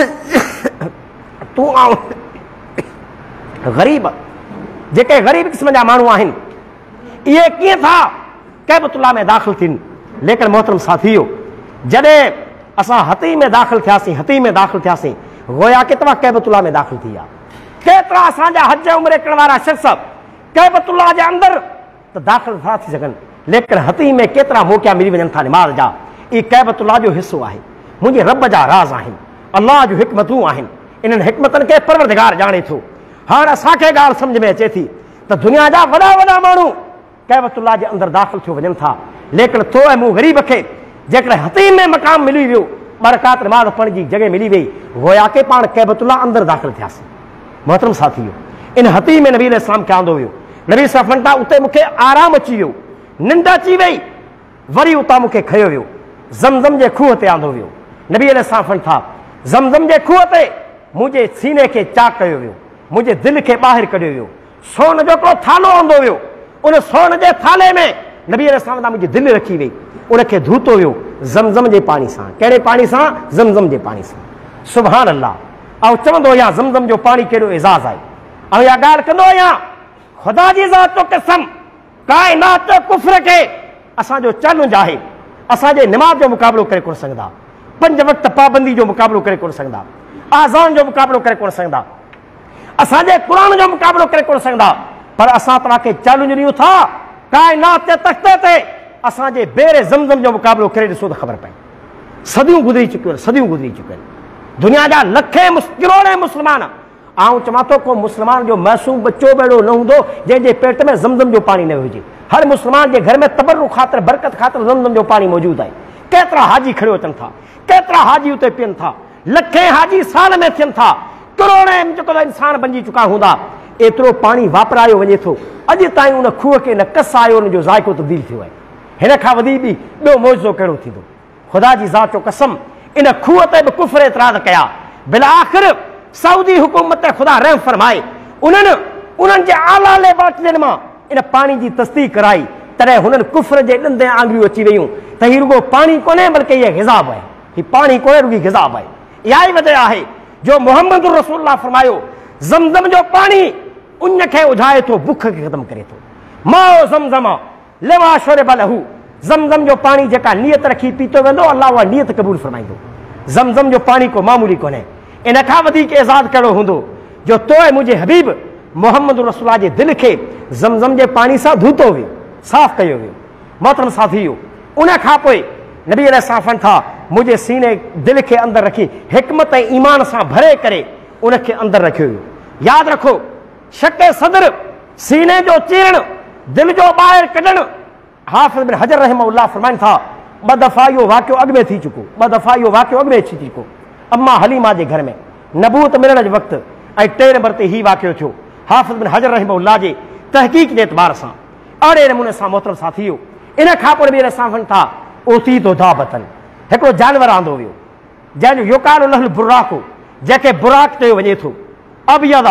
तूं आऊं ग़रीब, जेके ग़रीब क़िस्म जा माण्हू आहिनि इहे कीअं था काबतुल्लाह में दाख़िल थियनि। लेकिन मोहतरम साथियो, जॾहिं असां हती में दाख़िल थियासीं, हती में दाख़िल थियासीं, गोया केतिरा काबतुल्लाह में दाख़िल थी विया। केतिरा असांजा हज उमिरे करण वारा शख़्स काबतुल्लाह जे अंदरि त दाख़िल था थी सघनि, लेकिन हती में केतिरा मौक़ा मिली वञनि था निमाज़ जा। इहे काबतुल्लाह जो हिसो आहे, मुंहिंजे रब जा राज़ आहिनि, अल्लाह जूं हिकमतूं आहिनि। इन्हनि हिकमतनि खे परवरदिगार ॼाणे थो। हाणे असांखे ॻाल्हि सम्झ में अचे थी त दुनिया जा वॾा वॾा माण्हू काबतुल्लाह जे अंदरि दाख़िल थियो वञनि था, लेकिन तो ऐं मूं ग़रीब खे जेकॾहिं हतीम में मक़ाम मिली वियो, बरकात नमाज़ पढ़ण जी जॻह मिली वई, गोया के पाण काबतुल्लाह अंदरि दाख़िल थियासीं। मोहतरम साथियो, इन हतीम में नबी अलैहिस्सलाम खे आंदो वियो। नबी सफ़न था उते मूंखे आराम अची वियो, निंड अची वई, वरी उतां मूंखे खयो वियो, ज़मज़म जे खूह ते आंदो वियो। नबी अलैहिस्सलाम फन था ज़मज़म जे खूह ते मुंहिंजे सीने खे चाक कयो वियो, मुंहिंजे दिलि खे ॿाहिरि कढियो वियो। सोन जो हिकिड़ो थालो आंदो वियो, उन सोन जे थाले में नबी अलैहिस्सलाम मुंहिंजी दिलि रखी वई, उनखे धोतो वियो ज़मज़म जे पाणी सां। कहिड़े पाणी सां? ज़मज़म जे पाणी सां। सुभान अल्लाह। ऐं चवंदो आहियां ज़मज़म जो पाणी केॾो एज़ाज़ आहे। ऐं इहा ॻाल्हि कंदो आहियां ख़ुदा जी ज़ात जो कसम, काइनात जो कुफ्र खे असांजो चैलेंज आहे। असांजे निमाज़ जो मुक़ाबिलो करे कोन सघंदा, पंज वक़्त पाबंदी जो मुक़ाबिलो करे कोन सघंदा, आज़ान जो मुक़ाबिलो करे कोन सघंदा, असांजे क़ुरान जो मुक़ाबिलो करे कोन सघंदा। पर असां तव्हांखे चैलेंज ॾियूं था काइनात जे तख़्ते ते असांजे बेरे ज़मज़म जो मुक़ाबिलो करे ॾिसो त ख़बर पए। सदियूं गुज़री चुकियूं आहिनि, सदियूं गुज़री चुकियूं आहिनि। दुनिया जा लखे करोड़े मुस्लमान, आउं चवां थो को मुस्लमान जो मासूम बच्चो बि अहिड़ो न हूंदो जंहिंजे पेट में ज़मज़म जो पाणी न हुजे। हर मुस्लमान जे घर में तबरुक ख़ातिर, बरकत ख़ातिर ज़मज़म जो पाणी मौजूदु आहे। केतिरा हाजी खड़े अचनि था, केतिरा हाजी उते पीअनि था, लखे हाजी साल में थियनि था, करोड़े जेको इंसान बणिजी चुका हूंदा। एतिरो पाणी वापरायो वञे थो, अॼु ताईं उन खूह खे न कस आयो, उनजो ज़ाइक़ो तब्दील थियो आहे। हिन खां वधीक बि ॿियो मौजो कहिड़ो थींदो? ख़ुदा जी ज़ात जो कसम, इन खूह ते बि कुफ्र एतिराज़ कया। बिल आख़िर सऊदी हुकूमत ख़ुदा रहम फरमाए, उन्हनि उन्हनि जे आला लेबाटलियुनि मां इन पाणी जी तस्दीक कराई, तॾहिं हुननि कुफ्र जे ॾंदे आंगुरियूं अची वियूं त हीउ रुगो पाणी कोन्हे बल्कि इहा ग़िज़ा आहे, हीउ पाणी कोन्हे रुगी ग़िज़ा आहे। इहा ई वजह आहे जो मोहम्मद रसूलुल्लाह फरमायो ज़मज़म जो पाणी उन खे उझाए थो, बुख खे ख़तमु करे थो। माओ ज़मज़म लिमा शुरिब लहू, ज़मज़म जो पाणी जेका नियत रखी पीतो वेंदो अल्लाह उहा नियत क़बूल फरमाईंदो। ज़मज़म जो पाणी को मामूली कोन्हे। इन खां वधीक एज़ाज़ कहिड़ो हूंदो जो तो मुंहिंजे हबीब मोहम्मद रसूलुल्लाह जे दिलि खे ज़मज़म जे पाणी सां धोतो वियो, साफ़ कयो वियो। मोहतरम साथियो, उन खां पोइ नबी अलैहिस्सलाम फरमाइनि था मुंहिंजे सीने दिलि खे अंदरि रखी हिकमत ऐं ईमान सां भरे करे उनखे अंदरि रखियो वियो। यादि रखो, शक सदर, सीने जो चीरणु, दिलि जो ॿाहिरि कढणु, हाफ़िज़ बिन हजर रहमहुल्लाह फरमाइनि था ॿ दफ़ा इहो वाक़ियो अॻु में थी चुको, ॿ दफ़ा इहो वाक़ियो अॻु में अची चुको। अम्मा हलीमा जे घर में नबूत मिलण जे वक़्तु, ऐं टे नंबर ते हीउ वाक़ियो थियो हाफ़िज़ बिन हजर रहमहुल्लाह जे तहक़ीक़ जे एतबार सां। अहिड़े नमूने सां मोहतरम साथियो, इन खां पोइ बि असां फन था ओती तो दाबतन, हिकिड़ो जानवर आंदो वियो जंहिंजो युकाल लहल बुराक, जंहिंखे बुराक चयो वञे थो। अबियदा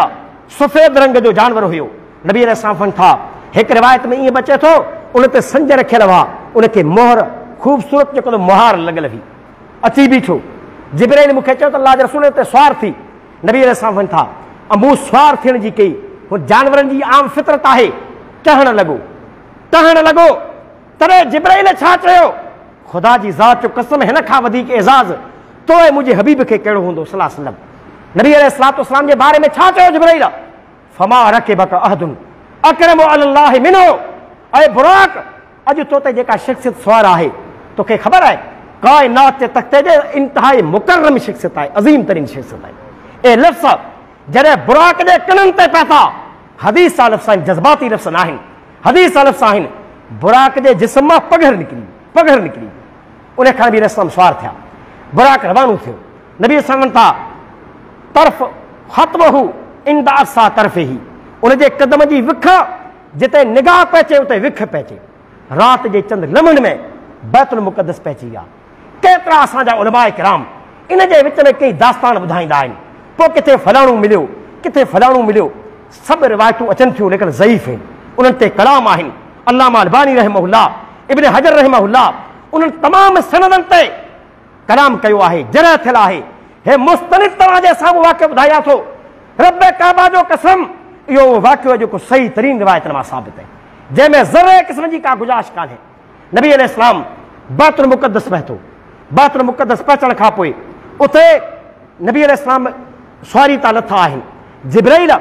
सफ़ेद रंग जो जानवर हुयो। नबी अलैहिस्सलाम फन था एक रिवायत में ईअं बचे थो उन ते संज रखियल हुआ, उनखे मोहर ख़ूबसूरत जेको मुहार लॻल हुई। अची बीठो जिब्राइल मूंखे चयो त अल्लाह जे रसूल ते सुवार थी। नबी अलैहिस्सलाम फन था मूं सुवार थियण जी कई। हू जानवरनि जी आम फितरत आहे। टहण लॻो टहण लॻो तॾहिं जिब्राइल छा चयो? ख़ुदा जी ज़ात जो कसम हिन खां वधीक एज़ाज़ तो मुंहिंजे हबीब खे कहिड़ो हूंदो सल्लल्लाहु अलैहि वसल्लम। नबी अलैहिस्सलातु वस्सलाम जे बारे में छा चयो जिब्राइल? फमा रकिबक अहदुन अकरमु अलल्लाहि मिन्हु। ऐं बुराक अॼु तो ते जेका शख़्सियत सवार आहे तोखे ख़बर आहे काइनात जे तख़्ते जे इंतिहाई मुकर्रम शख़्सियत आहे, अज़ीम तरीन शख़्सियत आहे। ए लफ़्ज़ जॾहिं बुराक जे कननि ते पता हदीस जा लफ़्ज़ आहिनि, जज़्बाती लफ़्ज़ न आहिनि, हदीस जा लफ़्ज़ आहिनि। बुराक जे जिस्म मां पघर निकिरी पघर निकिरी उन खां बि रस्म सवार थिया। बुराक रवानो थियो। नबी सल्लल्लाहु था तरफ़ ख़त्महु इंद असा तरफ़े ही उन जे कदम जी विख जिते निगाह पइजे उते विख पइजे। राति जे चंद लम्हनि में बैतुल मुक़द्दस पइजी विया। केतिरा असांजा उलमाए किराम इन जे विच में कई दास्तान ॿुधाईंदा आहिनि। पोइ किथे फलाणो मिलियो किथे फलाणो मिलियो, सभु रिवायतूं अचनि थियूं लेकिन ज़ईफ़ आहिनि। उन्हनि ते कलाम आहिनि। अल्लामा अलबानी रहमहुल्लाह, इब्न हजर रहमहुल्लाह उन्हनि तमामु सनदनि ते कलाम कयो आहे, जरह थियल आहे। हे मुस्तनिद तव्हांजे साम्हूं वाक़ियो ॿुधायां थो, रब काबा जो कसम इहो वाक़ियो जेको सही तरीन रिवायतनि मां साबित आहे, जंहिंमें ज़रे क़िस्म जी का गुंजाइश कान्हे। नबी अलैहिस्सलाम बैतुल मुक़द्दस पहुतो। बैतुल मुक़द्दस पहुचण खां पोइ उते नबी अलैहिस्सलाम सुवारी तां लथा आहिनि। जिब्राइल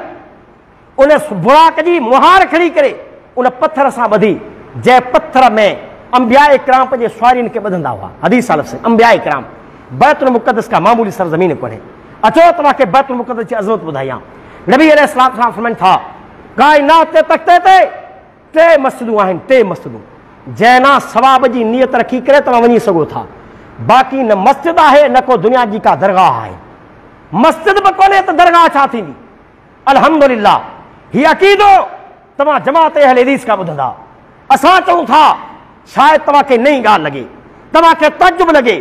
उन बुराक जी मुहार खणी करे उन पत्थर सां ॿधी, जंहिं पत्थर में अंबिया इकराम पंहिंजे सुवारियुनि खे ॿधंदा हुआ। हदीस लफ़्ज़ अंबिया इकराम। बैतुल मुक़द्दस का मामूली सरज़मीन कोन्हे। अचो तव्हांखे बैतुल मुक़द्दस जी अज़मत ॿुधायां। नबी अलैहिस्सलाम फरमाइनि था काइनात ते तख़्ते ते टे मस्जिदूं आहिनि, टे मस्जिदूं जंहिं सवाब जी नियत रखी करे तव्हां वञी सघो था। बाक़ी न मस्जिद आहे न को दुनिया जी का दरगाह आहे। मस्जिद बि कोन्हे त दरगाह छा थींदी? अल्हम्दुलिल्लाह हीउ अक़ीदो तव्हां जमात अहल हदीस खां ॿुधंदा। असां चऊं था शायदि तव्हांखे नई ॻाल्हि लॻे, तव्हांखे तजुब लॻे।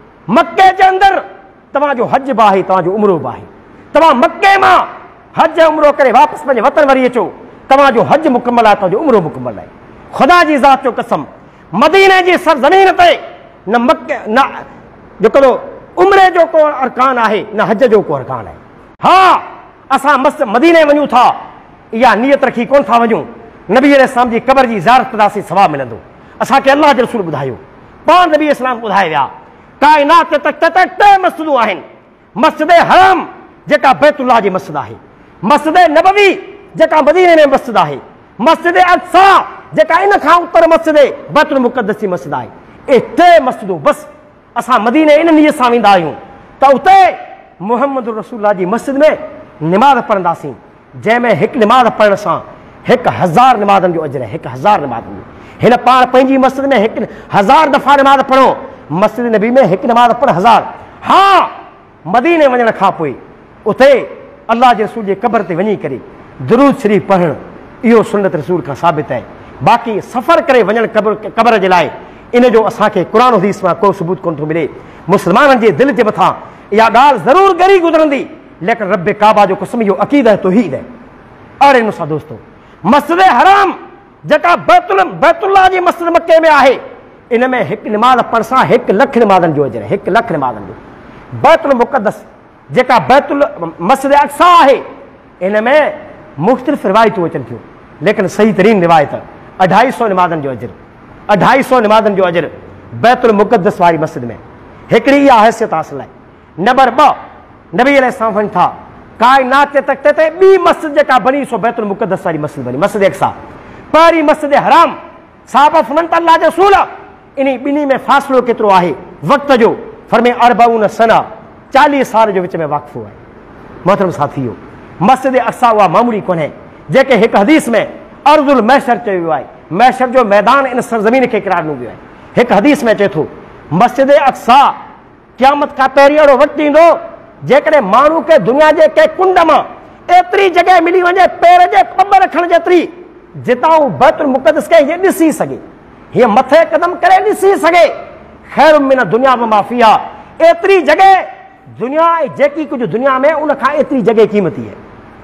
मके जे अंदरि तव्हांजो हज बि आहे, तव्हांजो उमरो बि आहे। तव्हां मके मां हज उमरो करे वापसि पंहिंजे वतन वरी अचो, तव्हांजो हज मुकमल आहे, तव्हांजो उमरो मुकमल आहे। ख़ुदा जी ज़ात जो कसम मदीने जी सरज़मीन ते न मके न जेको उमरे जो को अरकान आहे न हज जो को अरकान आहे। हा असां मस मदीने वञूं था इहा नियत रखी कोन था वञूं नबी अलैहिस्सलाम जी क़बर जी ज़ियारत कंदासीं सवाब मिलंदो। असांखे अल्लाह जे रसूल ॿुधायो, पाण नबी अलैहिस्सलाम ॿुधाए विया काइनात ते तख़्ते ते टे मस्जिदूं आहिनि। मस्जिद हराम जेका बैतुल्लाह जी मस्जिद आहे, मस्जिद नबवी जेका मदीने में मस्जिद आहे, मस्जिद अक़सा जेका इन खां उत्तर मस्जिद बैतुल मुक़द्दस जी मस्जिद आहे। ए टे मस्जिदूं बसि असां मदीने इन नियत सां वेंदा आहियूं त उते मुहम्मद रसूलुल्लाह जी मस्जिद में निमाज़ पढ़ंदासीं, जंहिंमें हिकु निमाज़ पढ़ण सां हिकु हज़ार निमाज़नि जो अजर आहे। हिकु हज़ार निमाज़नि जो हिन पाण पंहिंजी मस्जिद में हिकु हज़ार दफ़ा निमाज़ पढ़ो, मस्जिद नबी में हिकु निमाज़ पढ़ हज़ार। हा मदीने वञण खां पोइ उते अल्लाह जे रसूल जे क़बर ते वञी करे दुरूद शरीफ़ पढ़णु इहो सुन्नत रसूल खां साबित आहे। बाक़ी सफ़र करे वञणु क़बर क़बर जे लाइ इन जो असांखे क़ुरान हदीस मां को सबूत कोन थो मिले। मुस्लमाननि जे दिलि जे मथां इहा ॻाल्हि ज़रूरु गरी गुज़रंदी, लेकिन रब काबा जो क़स्म इहो अक़ीद आहे तौहीद आहे। अड़े मूंसां दोस्तो मस्जिद हराम जेका बैतुल बैतुल्लाह जी मस्जिद मके में आहे, इन में हिकु निमाज़ पढ़ण सां हिकु लख निमाज़नि जो अजर आहे। हिकु लख निमाज़नि जो। बैतुल मुक़द्दस जेका बैतुल मस्जिद अक़सा आहे, इन में मुख़्तलिफ़ रिवायतूं अचनि थियूं, लेकिन सही तरीन रिवायत अढाई सौ निमाज़नि जो अजर, अढाई सौ निमाज़नि जो अजर बैतुल मुक़द्दस वारी मस्जिद में। हिकिड़ी इहा हैसियत हासिल आहे। नंबर ॿ नबी अलैहिस्सलाम फरमाइनि था काइनात जे तख़्ते ते ॿी मस्जिद जेका बनी सो बैतुल मुक़द्दस वारी मस्जिद बनी, मस्जिद अक़सा। पहिरीं मस्जिद हराम साहब फरमाइनि था अल्लाह जे रसूल इन ॿिन्ही में फ़ासिलो केतिरो आहे वक़्त जो? फरमे अरबऊन सना, चालीह साल जो विच में वाक़फ़ो आहे। मोहतरम साथियो मस्जिद अक़सा उहा मामूली कोन्हे जेके हिकु हदीस में अर्ज़ुल महशर चयो वियो आहे। महशर जो मैदान इन सरज़मीन खे क़रार ॾिनो वियो आहे। हिकु हदीस में अचे थो मस्जिद अक़सा क़यामत खां पहिरीं अहिड़ो वक़्तु ईंदो जेकॾहिं माण्हू खे दुनिया जे कंहिं कुंड मां एतिरी जॻह मिली वञे पेर जे पब रखण जेतिरी, जितां हू बैतुल मुक़द्दस खे हीअ ॾिसी सघे, हीअ मथे क़दम करे ॾिसी सघे। ख़ैर मिन दुनिया में माफ़ी आहे। एतिरी जॻह दुनिया जेकी कुझु दुनिया में उन खां एतिरी जॻह क़ीमती आहे।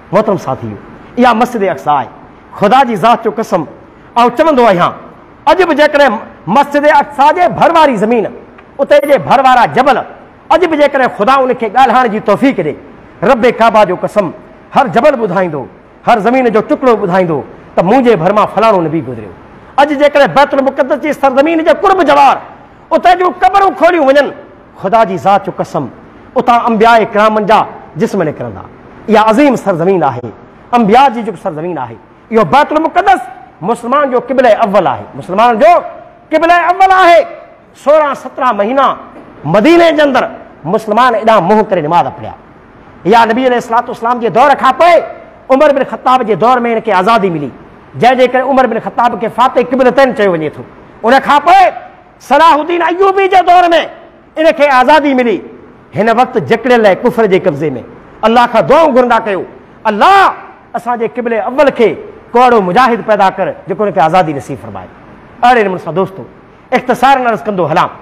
मोहतरम साथियो, इहा मस्जिद अक्सा आहे। ख़ुदा जी ज़ात जो कसम ऐं चवंदो आहियां, अॼु बि जेकॾहिं मस्जिद अक्सा जे भर वारी ज़मीन, उते जे भर वारा जबल, अॼु बि जेकॾहिं ख़ुदा उनखे ॻाल्हाइण जी तौफ़ीक़ ॾे, रब काबा जो कसम हर जबल ॿुधाईंदो, हर ज़मीन जो टुकड़ो ॿुधाईंदो त मुंहिंजे भर मां फलाणो नबी गुज़रियो। अॼु जेकॾहिं बैतुल मुक़द्दस जी सरज़मीन जे कुर्ब जवार, उते जूं क़बरूं खोलियूं वञनि, ख़ुदा जी ज़ात जो कसम उतां अंबिया किरामनि जा जिस्म निकिरंदा। इहा अज़ीम सरज़मीन आहे, अंबिया जी जो सरज़मीन आहे। इहो बैतुल मुक़द्दस मुस्लमान जो क़िबले अव्वल आहे, मुस्लमान जो क़िबले अव्वल आहे। सोरहं सत्रहं महीना मदीने जे अंदरि मुस्लमान एॾा मुंहुं करे निमाज़ पढ़िया। इहा नबी अलैहिस्सलातु वस्सलाम जे दौर खां पोइ उमर बिन ख़त्ताब जे दौर में हिनखे आज़ादी मिली, जंहिंजे करे उमर बिन ख़त्ताब खे फ़ातिह क़िबलतैन चयो वञे थो। उन खां पोइ सलाहुद्दीन अय्यूबी जे दौर में इनखे आज़ादी मिली। हिन वक़्तु जकड़ियल आहे कुफर जे कब्ज़े में। अल्लाह खां दुआऊं घुरंदा कयो, अल्लाह असांजे क़िबले अव्वल खे को अहिड़ो मुजाहिद पैदा कर जेको हुनखे आज़ादी नसीब फरमाए। अहिड़े नमूने सां दोस्तो इख़्तिसार न अर्ज़ कंदो हलां,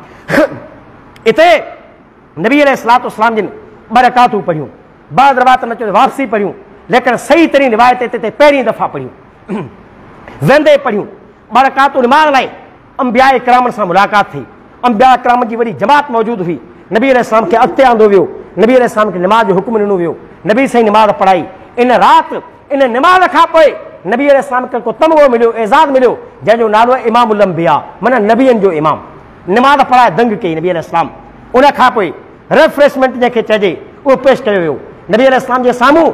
हिते नबी अलैहिस्सलातु वस्सलाम जिन ॿ रकातूं पढ़ियूं, बाद रवात न चयो वापसी पढ़ियूं, लेकिन सही तरीन रिवायत ते पहिरीं दफ़ा पढ़ियूं, वेंदे पढ़ियूं। ॿ रकातूं निमाज़ लाइ अंबिया किरामनि सां मुलाक़ात थी। अंबिया किरामनि जी वॾी जमात मौजूदु हुई। नबी अलैहिस्सलाम खे अॻिते आंदो वियो, नबी अलैहिस्सलाम खे निमाज़ जो हुकुम ॾिनो वियो, नबी साईं निमाज़ पढ़ाई। इन राति इन निमाज़ खां पोइ नबी अलैहिस्सलाम खे को तमगो मिलियो, एज़ाज़ मिलियो, जंहिंजो नालो आहे इमामुल अंबिया, माना नबियनि जो इमाम। निमाज़ पढ़ाए दंग कई नबी अलैहिस्सलाम। उन खां पोइ रिफ्रेशमेंट जंहिंखे चइजे उहो पेश कयो वियो। नबी अलैहिस्सलाम जे साम्हूं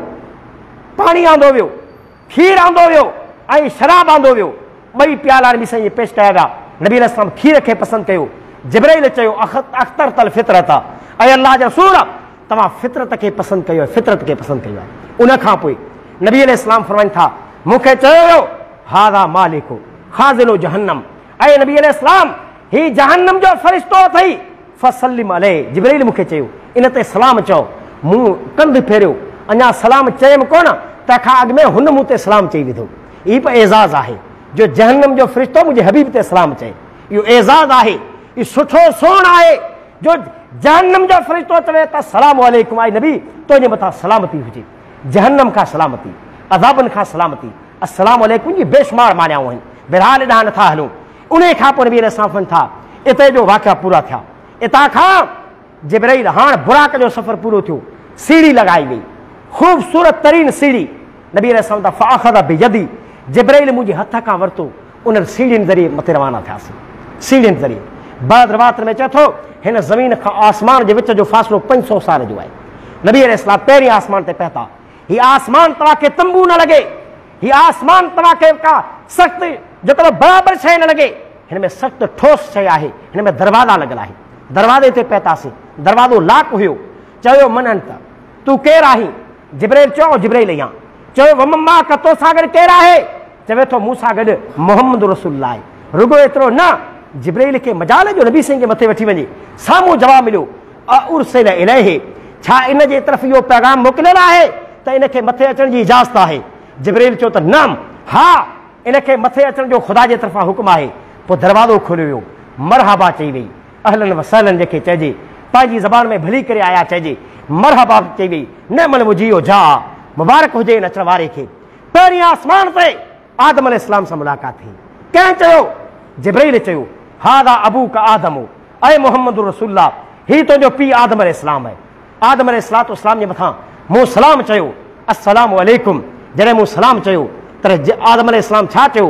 पाणी आंदो वियो, खीर आंदो वियो ऐं शराब आंदो वियो। ॿई प्याला नबी साईं पेश कया विया। नबी अलैहिस्सलाम खीर खे पसंदि कयो। जिब्राइल चयो अख़्तर तल फितरत, ऐं अल्लाह जा रसूल तव्हां फितरत खे पसंदि कयो आहे, फितरत खे पसंदि कयो आहे। उन खां पोइ नबी अलैहिस्सलाम फरमाइनि था, मूंखे चयो वियो हाज़ा मालिकु ख़ाज़िनु जहन्नम, ऐं नबी अलैहिस्सलाम ही जहन्नम जो फ़रिश्तो अथई, फसल्लिम अलैहि। जिब्राइल मूंखे चयो इन ते सलाम चओ। मूं कंधु फेरियो, अञा सलाम चयुमि कोन, तंहिंखां अॻु में हुन मूं ते सलाम चई विधो। हीउ बि एज़ाज़ आहे जो जहन्नम जो फ़रिश्तो मुंहिंजे हबीब ते सलाम चए। इहो एज़ाज़ आहे, इहो सुठो सोण आहे जो जहन्नम जो फ़रिश्तो चवे त सलाम अलैकुम, आई नबी तुंहिंजे मथां सलामती हुजे। जहन्नम खां सलामती, अज़ाबनि खां सलामती, अस्सलाम अलैकुम जी बेशुमार मानियाऊं आहिनि। बहरहाल ॾांहुं नथा हलूं। उन खां पोइ नबी अलैहिस्सलाम था इते जो वाक़िआ पूरा थिया। इतां खां जिब्राइल हाणे बुराक जो सफ़र पूरो थियो, सीढ़ी लॻाई वई, ख़ूबसूरत तरीन सीढ़ी। नबी अलैहिस्सलाम था फ़अख़ज़ बियदी, जिब्राइल मुंहिंजे हथ खां वरितो, उन सीढ़ियुनि ज़रिए मथे रवाना थियासीं। सीढ़ियुनि ज़रिए बाद रवात में चए थो हिन ज़मीन खां आसमान जे विच जो फ़ासिलो पंज सौ साल जो आहे। नबी अलैहिस्सलाम पहिरीं आसमान ते पहुता। हीउ आसमान तव्हांखे तंबू न लॻे, हीउ आसमान तव्हांखे का सख़्तु जेको बराबरि शइ न लॻे, हिन में सख़्तु ठोस शइ आहे। हिन में दरवाज़ा लॻल आहे। दरवाज़े ते पहुतासीं, दरवाज़ो लाक हुयो। चयो मननि त तूं केरु आहीं? जिब्राइल चयो जिब्राइल आहियां। चयो वमम्मा का तोसां गॾु केरु आहे? चवे थो मूंसां गॾु मोहम्मद रसूलुल्लाह आहे। रुगो एतिरो न, जिब्राइल खे मजाल जो नबी साईं खे मथे वठी वञे। साम्हूं जवाबु मिलियो अउरसिल इलैहि, छा इन जे तरफ़ इहो पैगाम मोकिलियल आहे त इनखे मथे अचण जी इजाज़त आहे? जिब्राइल चयो त नम, हा इनखे मथे अचण जो ख़ुदा जे तरफ़ां हुकुम आहे। पोइ दरवाज़ो खोलियो वियो, मरहबा चई वई, अहलन वसहलन जंहिंखे चइजे, पंहिंजी ज़बान में भली करे आया चइजे, मरहबा चई वई, नेमल मुजीओ जा, मुबारक हुजे इन अचण वारे खे। पहिरीं आसमान ते आदम अलैहिस्सलाम सां मुलाक़ात थी। कंहिं चयो? जिब्राइल चयो हादा अबू का आदम, ऐं मोहम्मद रसूलुल्लाह, ही तुंहिंजो पीउ आदम अलैहिस्सलाम आहे। आदम अलैहिस्सलातु वस्सलाम जे मथां मूं सलाम चयो, अस्सलामु अलैकुम। जॾहिं मूं सलाम चयो त आदम अलैहिस्सलाम छा चयो?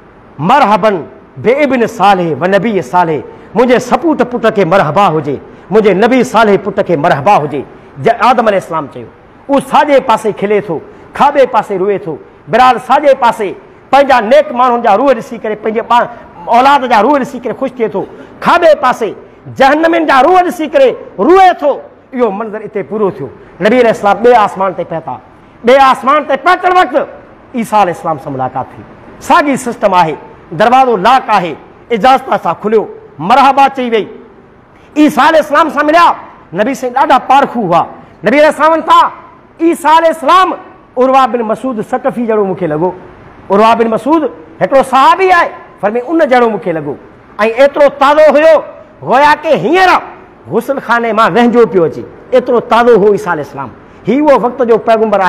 मरहबन बेइब्न सालेह व नबी सालेह, मुंहिंजे सपूत पुट खे मरहबा हुजे, मुंहिंजे नबी सालेह पुट खे मरहबा हुजे। आदम अलैहिस्सलाम चयो। उहो साॼे पासे खिले थो, खाॿे पासे रोए थो। बहरहाल साॼे पासे पंहिंजा नेक माण्हुनि जा रूह ॾिसी करे, पंहिंजे पाण औलाद जा रूह ॾिसी करे ख़ुशि थिए थो। खाॿे पासे जहन्नमिन जा रूह ॾिसी करे रोए थो। इहो मंज़र इते पूरो थियो। नबी अलैहिस्सलाम ॿिए आसमान ते पहुता। ॿिए आसमान ते पहुचण वक़्तु ईसा अलैहिस्सलाम सां मुलाक़ात थी। साॻी सिस्टम आहे, दरवाज़ो लाक आहे, इजाज़त सां खुलियो, मरहबा चई वई। ईसा अलैहिस्सलाम सां मिलिया। नबी साईं ॾाढा पारखू हुआ। नबी अलैहिस्सलाम था ईसा अलैहिस्सलाम उर्वा बिन मसूद सकफ़ी जहिड़ो मूंखे लॻो। उर्वा बिन मसूद हिकिड़ो सहाबी आहे, फरमाई उन जहिड़ो मूंखे लॻो। ऐं एतिरो ताज़ो हुयो गोया के हींअर गुसल खाने मां वहिंजो पियो अचे, एतिरो ताज़ो हो ईसा अलैहिस्सलाम। ही उहो वक़्त जो पैगंबर आहे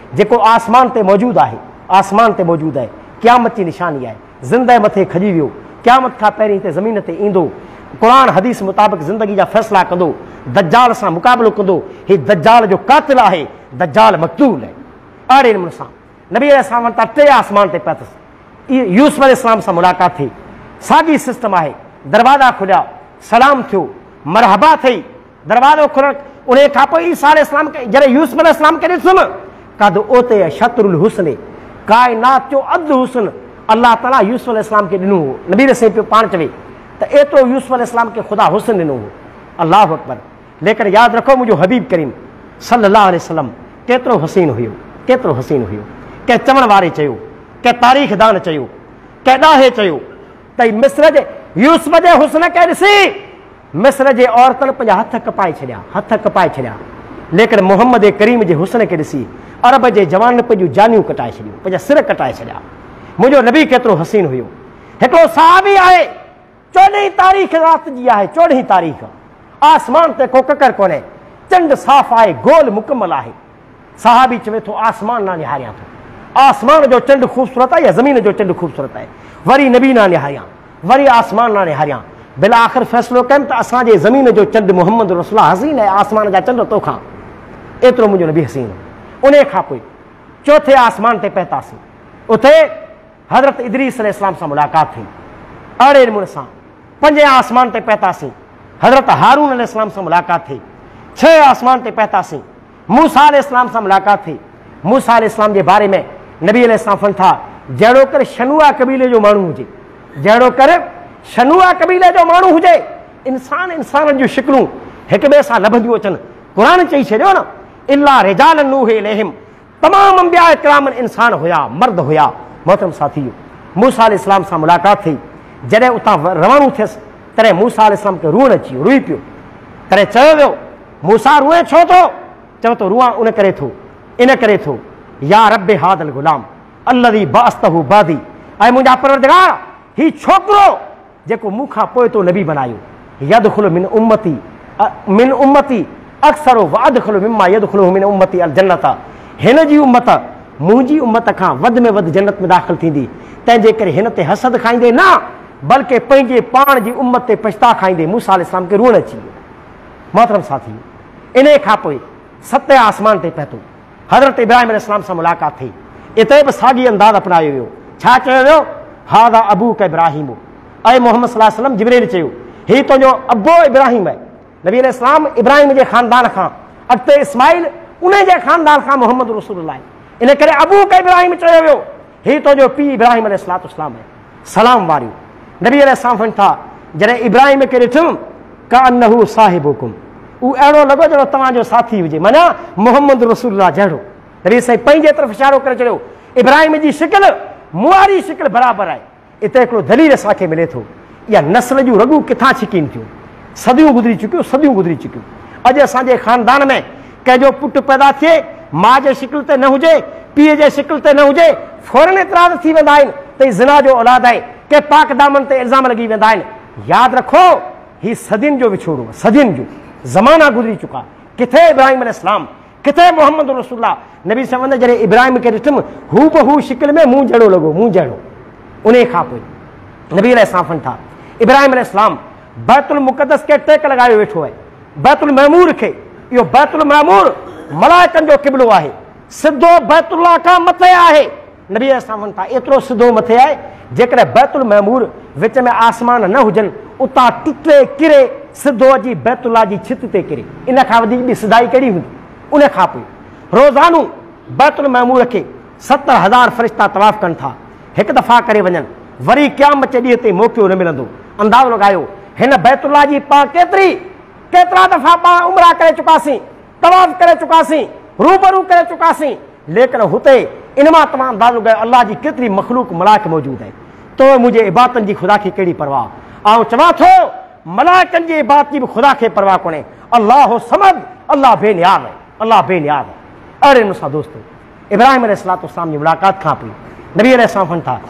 जेको आसमान ते मौजूद आहे, आसमान ते मौजूद आहे, क़यामत जी निशानी आहे, ज़िंदह मथे खजी वियो, क़यामत खां पहिरीं ते ज़मीन ते ईंदो, क़ुरान हदीस मुताबिक़ ज़िंदगी जा फ़ैसिला कंदो, दज्जाल सां मुक़ाबिलो कंदो। ही दज्जाल जो कातिल आहे, दज्जाल मक़तूल आहे। अहिड़े नमूने सां नबी अलैहिस्सलाम तां टे आसमान ते पहुतसि, यूसुफ अलैहिस्सलाम सां मुलाक़ात थी, साॻी सिस्टम आहे, दरवाज़ा खुलिया, सलाम थियो, मरहबा थी, दरवाज़ो खुलण उन खां पोइ ईसा अलैहिस्सलाम खे जॾहिं यूसुफ अलैहिस्सलाम खे ॾिसुमि कद ओते शतरुल हुस्न, काइनात जो अधु हुस्न अल्लाह ताला यूसुफ अलैहिस्सलाम खे ॾिनो हो। नबी रसूल पियो पाण चवे त एतिरो यूसुफ अलैहिस्सलाम खे ख़ुदा हुस्न ॾिनो हो। अल्लाह अकबर। लेकिन यादि रखो मुंहिंजो हबीब करीम सल्लल्लाहु अलैहि वसल्लम केतिरो हसीन हुयो, केतिरो हसीन हुयो। कंहिं चवण वारे चयो, कंहिं तारीख़ दान चयो, कंहिं ॾाहे चयो त मिस्र जे यूसुफ जे हुस्न खे ॾिसी मिस्र जे औरतुनि पंहिंजा हथ कपाए छॾिया, हथ कपाए छॾिया। लेकिन मोहम्मद करीम जे हुस्न खे ॾिसी अरब जे जवान पंहिंजूं जानियूं कटाए छॾियूं, पंहिंजा सिर कटाए छॾिया। मुंहिंजो नबी केतिरो हसीन हुयो। हिकिड़ो सहाबी आहे, चोॾहीं तारीख़ राति जी आहे, चोॾहीं तारीख़, आसमान ते को ककर कोन्हे, चंड साफ़ आहे, गोल मुकमल आहे। सहाबी चवे थो आसमान ना निहारियां थो, आसमान जो चंड ख़ूबसूरत आहे या ज़मीन जो चंड ख़ूबसूरत आहे। वरी नबी ना निहारियां, वरी आसमान ना निहारियां। बिला आख़िर फ़ैसिलो कयमि त असांजे ज़मीन जो चंड मोहम्मद रसूल हसीन आहे, आसमान जा चंड तोखां। एतिरो मुंहिंजो नबी हसीन। उन खां पोइ चौथे आसमान ते पहुतासीं, उते हज़रत इदरीस अलैहिस्सलाम सां मुलाक़ात थी। अहिड़े नमूने सां पंजे आसमान ते पहुतासीं, हज़रत हारून अलैहिस्सलाम सां मुलाक़ात थी। छह आसमान ते पहुतासीं, मूसा अलैहिस्सलाम सां मुलाक़ात थी। मूसा अलैहिस्सलाम जे बारे में नबी अलैहिस्सलाम फन था जहिड़ो करे शनुआ कबीले जो माण्हू हुजे, जहिड़ो करे शनुआ कबीले जो माण्हू हुजे। इंसान इंसाननि जूं शिकिलूं हिक ॿिए सां लभंदियूं अचनि। क़ुरान चई छॾियो न, इल्ला रिजाल नूह इलैहिम, तमामु अंबिया इकराम इंसान हुया, मर्द हुया। मोहतरम साथियो, मूसा अलैहिस्सलाम सां मुलाक़ात थी। जॾहिं उतां रवानो थियसि तॾहिं मूसा अलैहिस्सलाम खे रूअण अची वियो, रुई पियो। तॾहिं चयो वियो मूसा रूए छो थो? चवे थो रूआ उन करे थो, इन करे थो या रब हादल गुलाम अल्लज़ी बअस्तहु बादी, ऐं मुंहिंजा परवरदिगार ही छोकिरो जेको मूंखां पोइ तो नबी बनायो, यदखुलु मिन उम्मती मिन उम्मती अक्सरो व अदखुलु मिम्मा यदखुलु मिन उम्मती अल जन्नत, हिन जी उम्मत मुंहिंजी उम्मत खां वधि में वधि जन्नत में दाख़िल थींदी। तंहिंजे करे हिन ते हसद खाईंदे न, बल्कि पंहिंजे पाण जी उम्मत ते पछता खाईंदे मूसा अलैहिस्सलाम खे रुअण अची वियो। मोहतरम साथी, इन खां पोइ सते आसमान ते पहुतो, हज़रत इब्राहिम अलैहिस्सलाम सां मुलाक़ात थी। इते बि साॻी अंदाज़ अपनायो वियो। छा चयो वियो? हादा अबूक इब्राहिम, ऐं मोहम्मद सल्लल्लाहु अलैहि वसल्लम जिब्रील चयो ही तुंहिंजो अबो इब्राहिम आहे। नबी अलैहिस्सलाम इब्राहिम जे ख़ानदान खां, अॻिते इस्माइल उन जे ख़ानदान खां मोहम्मद रसूलुल्लाह आहे। इन करे अबूक इब्राहिम चयो वियो ही तुंहिंजो पीउ इब्राहिम अलैहिस्सलाम आहे, सलाम वारियो। नबी अलैहिस्सलाम फन था जॾहिं इब्राहिम खे ॾिठुमि कान्नहु साहिबुकुम, उहो अहिड़ो लॻो ॼणो तव्हांजो साथी हुजे, माना मोहम्मद रसूलुल्लाह जहिड़ो। नबी साईं पंहिंजे तरफ़ इशारो करे चयो इब्राहिम जी शिकिल मुआरी शिकिल बराबरि आहे। इते हिकिड़ो दलील असांखे मिले थो, इहा नस्ल जूं रॻूं किथां छिकीनि थियूं, सदियूं गुज़री चुकियूं, सदियूं गुज़री चुकियूं। अॼु असांजे ख़ानदान में कंहिंजो पुटु पैदा थिए, माउ जे शिकिल ते न हुजे, पीउ जे शिकिल ते न हुजे, फौरन एतिराज़ थी वेंदा आहिनि त हीउ ज़िना जो औलाद आहे, के पाक दामन ते इल्ज़ाम लॻी वेंदा आहिनि। यादि रखो हीउ सदियुनि जो विछोड़ो, सदियुनि जो ज़माना गुज़री चुका। किथे इब्राहिम अलैहिस्सलाम, किथे मोहम्मद रसूलुल्लाह। नबी सवंद जॾहिं इब्राहिम खे ॾिठुमि हू बहू शिकिल में मूं जहिड़ो लॻो, मूं जहिड़ो। उन खां पोइ नबी अलैहिस्सलाम फन था इब्राहिम अलैहिस्सलाम बैतुल मुक़द्दस खे टेक लॻायो वेठो आहे, बैतुल महमूर खे। इहो बैतुल महमूर मलाइकनि जो क़िबलो आहे, सिधो बैतुल्लाह खां मथे आहे। नबी अलैहिस्सलाम फन था एतिरो सिधो मथे आहे, जेकॾहिं बैतुल महमूर विच में आसमान न हुजनि, उतां टुटे किरे सिधो अची बैतुल्लाह जी छित ते किरे। इन खां वधीक ॿी सिधाई कहिड़ी हूंदी? उन खां पोइ रोज़ानो बैतुल महमूर खे सतर हज़ार फ़रिश्ता तवाफ़ कनि था, हिकु दफ़ा करे वञनि, वरी क़यामत जे ॾींहं ते मौक़ो न मिलंदो। अंदाज़ो लॻायो हिन बैतुल्लाह जी पाण केतिरी केतिरा दफ़ा पाण उमरा करे चुकासीं, तवाफ़ करे चुकासीं, रूबरू करे चुकासीं, लेकिन हुते इन मां तव्हां अंदाज़ो लॻायो अल्लाह जी केतिरी मख़लूक मलाइक मौजूदु आहे। तो मुंहिंजे इबादतनि जी ख़ुदा खे कहिड़ी परवाह? ऐं चवां थो मलाइकनि जी इबादत जी बि ख़ुदा खे परवाह कोन्हे। अल्लाह समद, अल्लाह बेनियाज़ आहे, अल्लाह बेनियाज़ आहे। अहिड़े मूंसां दोस्तो इब्राहिम अलैहिस्सलाम जी मुलाक़ात खां पोइ नबी अलैहिस्सलाम फन था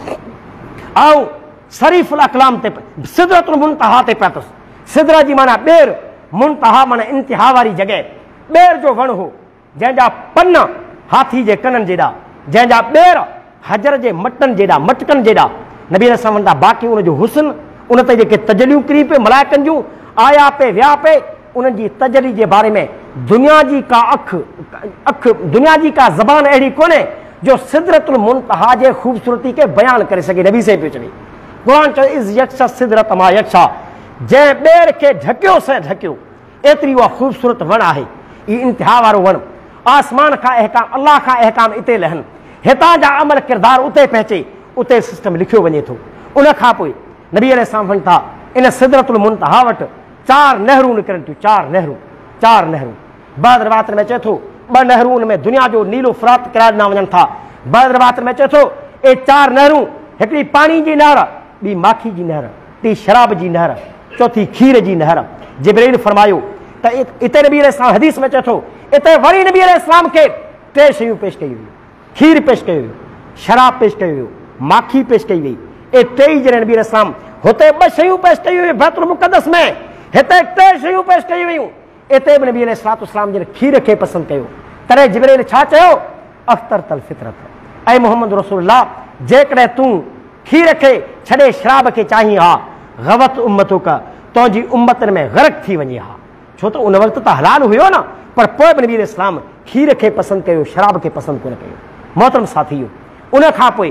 ऐं शरीफ़ुल अक़लाम ते सिदरतुल मुंतहा ते पहुतुसि। सिदरा जी माना ॿेर, मुंतहा माना इंतिहा वारी जॻह। ॿेर जो वण हो जंहिंजा पन हाथी जे कननि जेॾा, जंहिंजा ॿेर हजर जे मटनि जेॾा, मटकनि जेॾा। नबी अलैहि वञा बाक़ी उनजो हुस्न, उन ते जेके तजलियूं किरी पे मलाइकनि जूं आया पे विया पे, उन्हनि जी तजली जे बारे में दुनिया जी का अख अख दुनिया जी का ज़बान अहिड़ी कोन्हे जो सिदरतुल मुंतहा जे ख़ूबसूरती खे बयानु करे सघे। नबी से पियो चवे, क़ुरान चवे इज़ यक्शा सिदरत मा यक्शा, जंहिं ॿेर खे ढकियो से ढकियो, एतिरी उहा ख़ूबसूरत वण आहे। ई इंतिहा वारो वण, आसमान खां अहकाम, अलाह खां अहकाम इते लहनि, हितां जा अमल किरदार उते पहुचे, उते सिस्टम लिखियो वञे थो। उन खां पोइ नबी अलैहि वञनि था इन सिदरतुल मुंतहा वटि चार नहरूं निकिरनि थियूं, चार नहरूं, चार नहरूं। बाद रिवायत में चए थो ॿ नहरूं उन में दुनिया जो नीलो फरात किराए ॾिना वञनि था। बाद रिवायत में चए थो ए चार नहरूं, हिकिड़ी पाणी जी नहर, ॿी माखी जी नहर, टी शराब जी नहर, चौथी खीर जी नहर। जिब्रील फरमायो त इते नबी अलैहि हदीस में चए थो इते वरी नबी अलैहि खे टे शयूं पेश कई हुई, खीर पेश कयो हुयो, शराब पेश कयो हुयो, माखी पेश कई वई। ए टेई जॾहिं नबी अलैहि हुते ॿ शयूं पेश कयूं हुयूं बैतुल मुक़द्दस में, हिते टे शयूं पेश कयूं हुयूं। इते बि नबी अलैहिस्सलाम जॾहिं खीर खे पसंदि कयो, तॾहिं जिब्रील छा चयो, अख़्तर तल फितरत, ऐं मोहम्मद रसूलुल्लाह जेकॾहिं तूं खीर खे छॾे शराब खे चाहीं हा, ग़वत उम्मतो का, तुंहिंजी उम्मतनि में ग़रक़ थी वञे हा। छो त उन वक़्तु त हलाल हुयो न, पर पोइ बि नबी अलैहिस्सलाम खीर खे पसंदि कयो, शराब खे पसंदि कोन कयो। मोहतरम साथियो, उन खां पोइ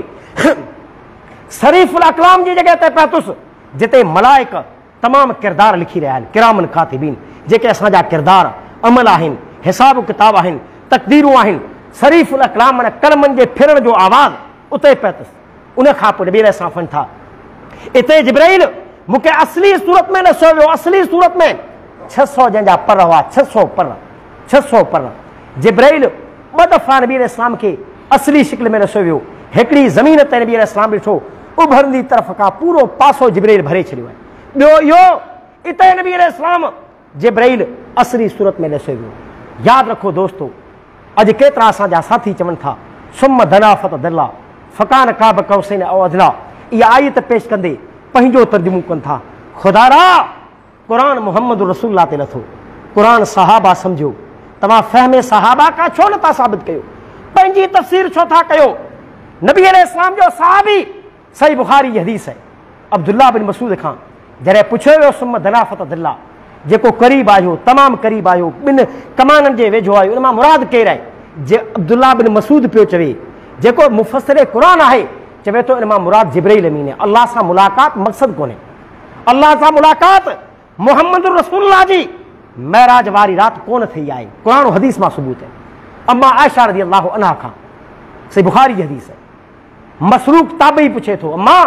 शरीफ़ुल अक़लाम जी जॻह ते पहुतुसि, जिते मलाइक तमामु किरदार लिखी रहिया आहिनि, किरामन कातिबीन, जेके असांजा किरदार अमल आहिनि, हिसाब किताब आहिनि, तक़दीरूं आहिनि। शरीफ़ुल अक़लाम माना कलमनि जे फिरण जो आवाज़ उते पहुतुसि। उन खां पोइ नबी अलैहि फन था इते जिब्राइल मूंखे असली सूरत में ॾिसो वियो, असली सूरत में छह सौ जंहिंजा पर हुआ, छह सौ पर, छह सौ पर। जिब्राइल ॿ दफ़ा नबी अलैहि खे असली शिकिल में ॾिसो वियो। हिकिड़ी ज़मीन ते नबी अलैहि ॾिठो, उभरंदी तरफ़ खां पूरो पासो जिब्राइल भरे छॾियो आहे। ॿियो इहो इते नबी अलैहि जिब्राइल असली सूरत में ॾिसो वियो। यादि रखो दोस्तो, अॼु केतिरा असांजा साथी चवनि था सुम दना फत दल्ला फ़कान काब कौसैन औ अदला, इहा आयत पेश कंदे पंहिंजो तर्जुमो कनि था, ख़ुदारा क़ुरान मुहम्मद रसूलुल्लाह ते नथो, क़ुरान सहाबा सम्झो, तव्हां फ़हमे सहाबा खां छो नथा साबित कयो, पंहिंजी तफ़सीर छो था कयो। नबी अलैहिस्सलाम जो सहाबी, सही बुखारी जी हदीस है, अब्दुल्लाह बिन मसूद खां जॾहिं पुछियो वियो सुम दना फत दल्ला, जेको क़रीब आयो, तमामु क़रीब आयो, ॿिनि कमाननि जे वेझो आयो, उन मां मुराद केरु आहे? जे अब्दुल्लाह बिन मसूद पियो चवे, जेको मुफ़स्सिर क़ुरान आहे, चवे थो इन मां मुराद जिब्राइल अमीन आहे। अल्लाह सां मुलाक़ात मक़सदु कोन्हे, अल्लाह सां मुलाक़ात मुहम्मद रसूलुल्लाह जी महराज वारी राति कोन थी आहे, क़ुरान हदीस मां सबूत है। अम्मा आयशा रज़ियल्लाहु अन्हा खां, सही बुखारी जी हदीस है, मसरूक ताबई पुछे थो, अम्मा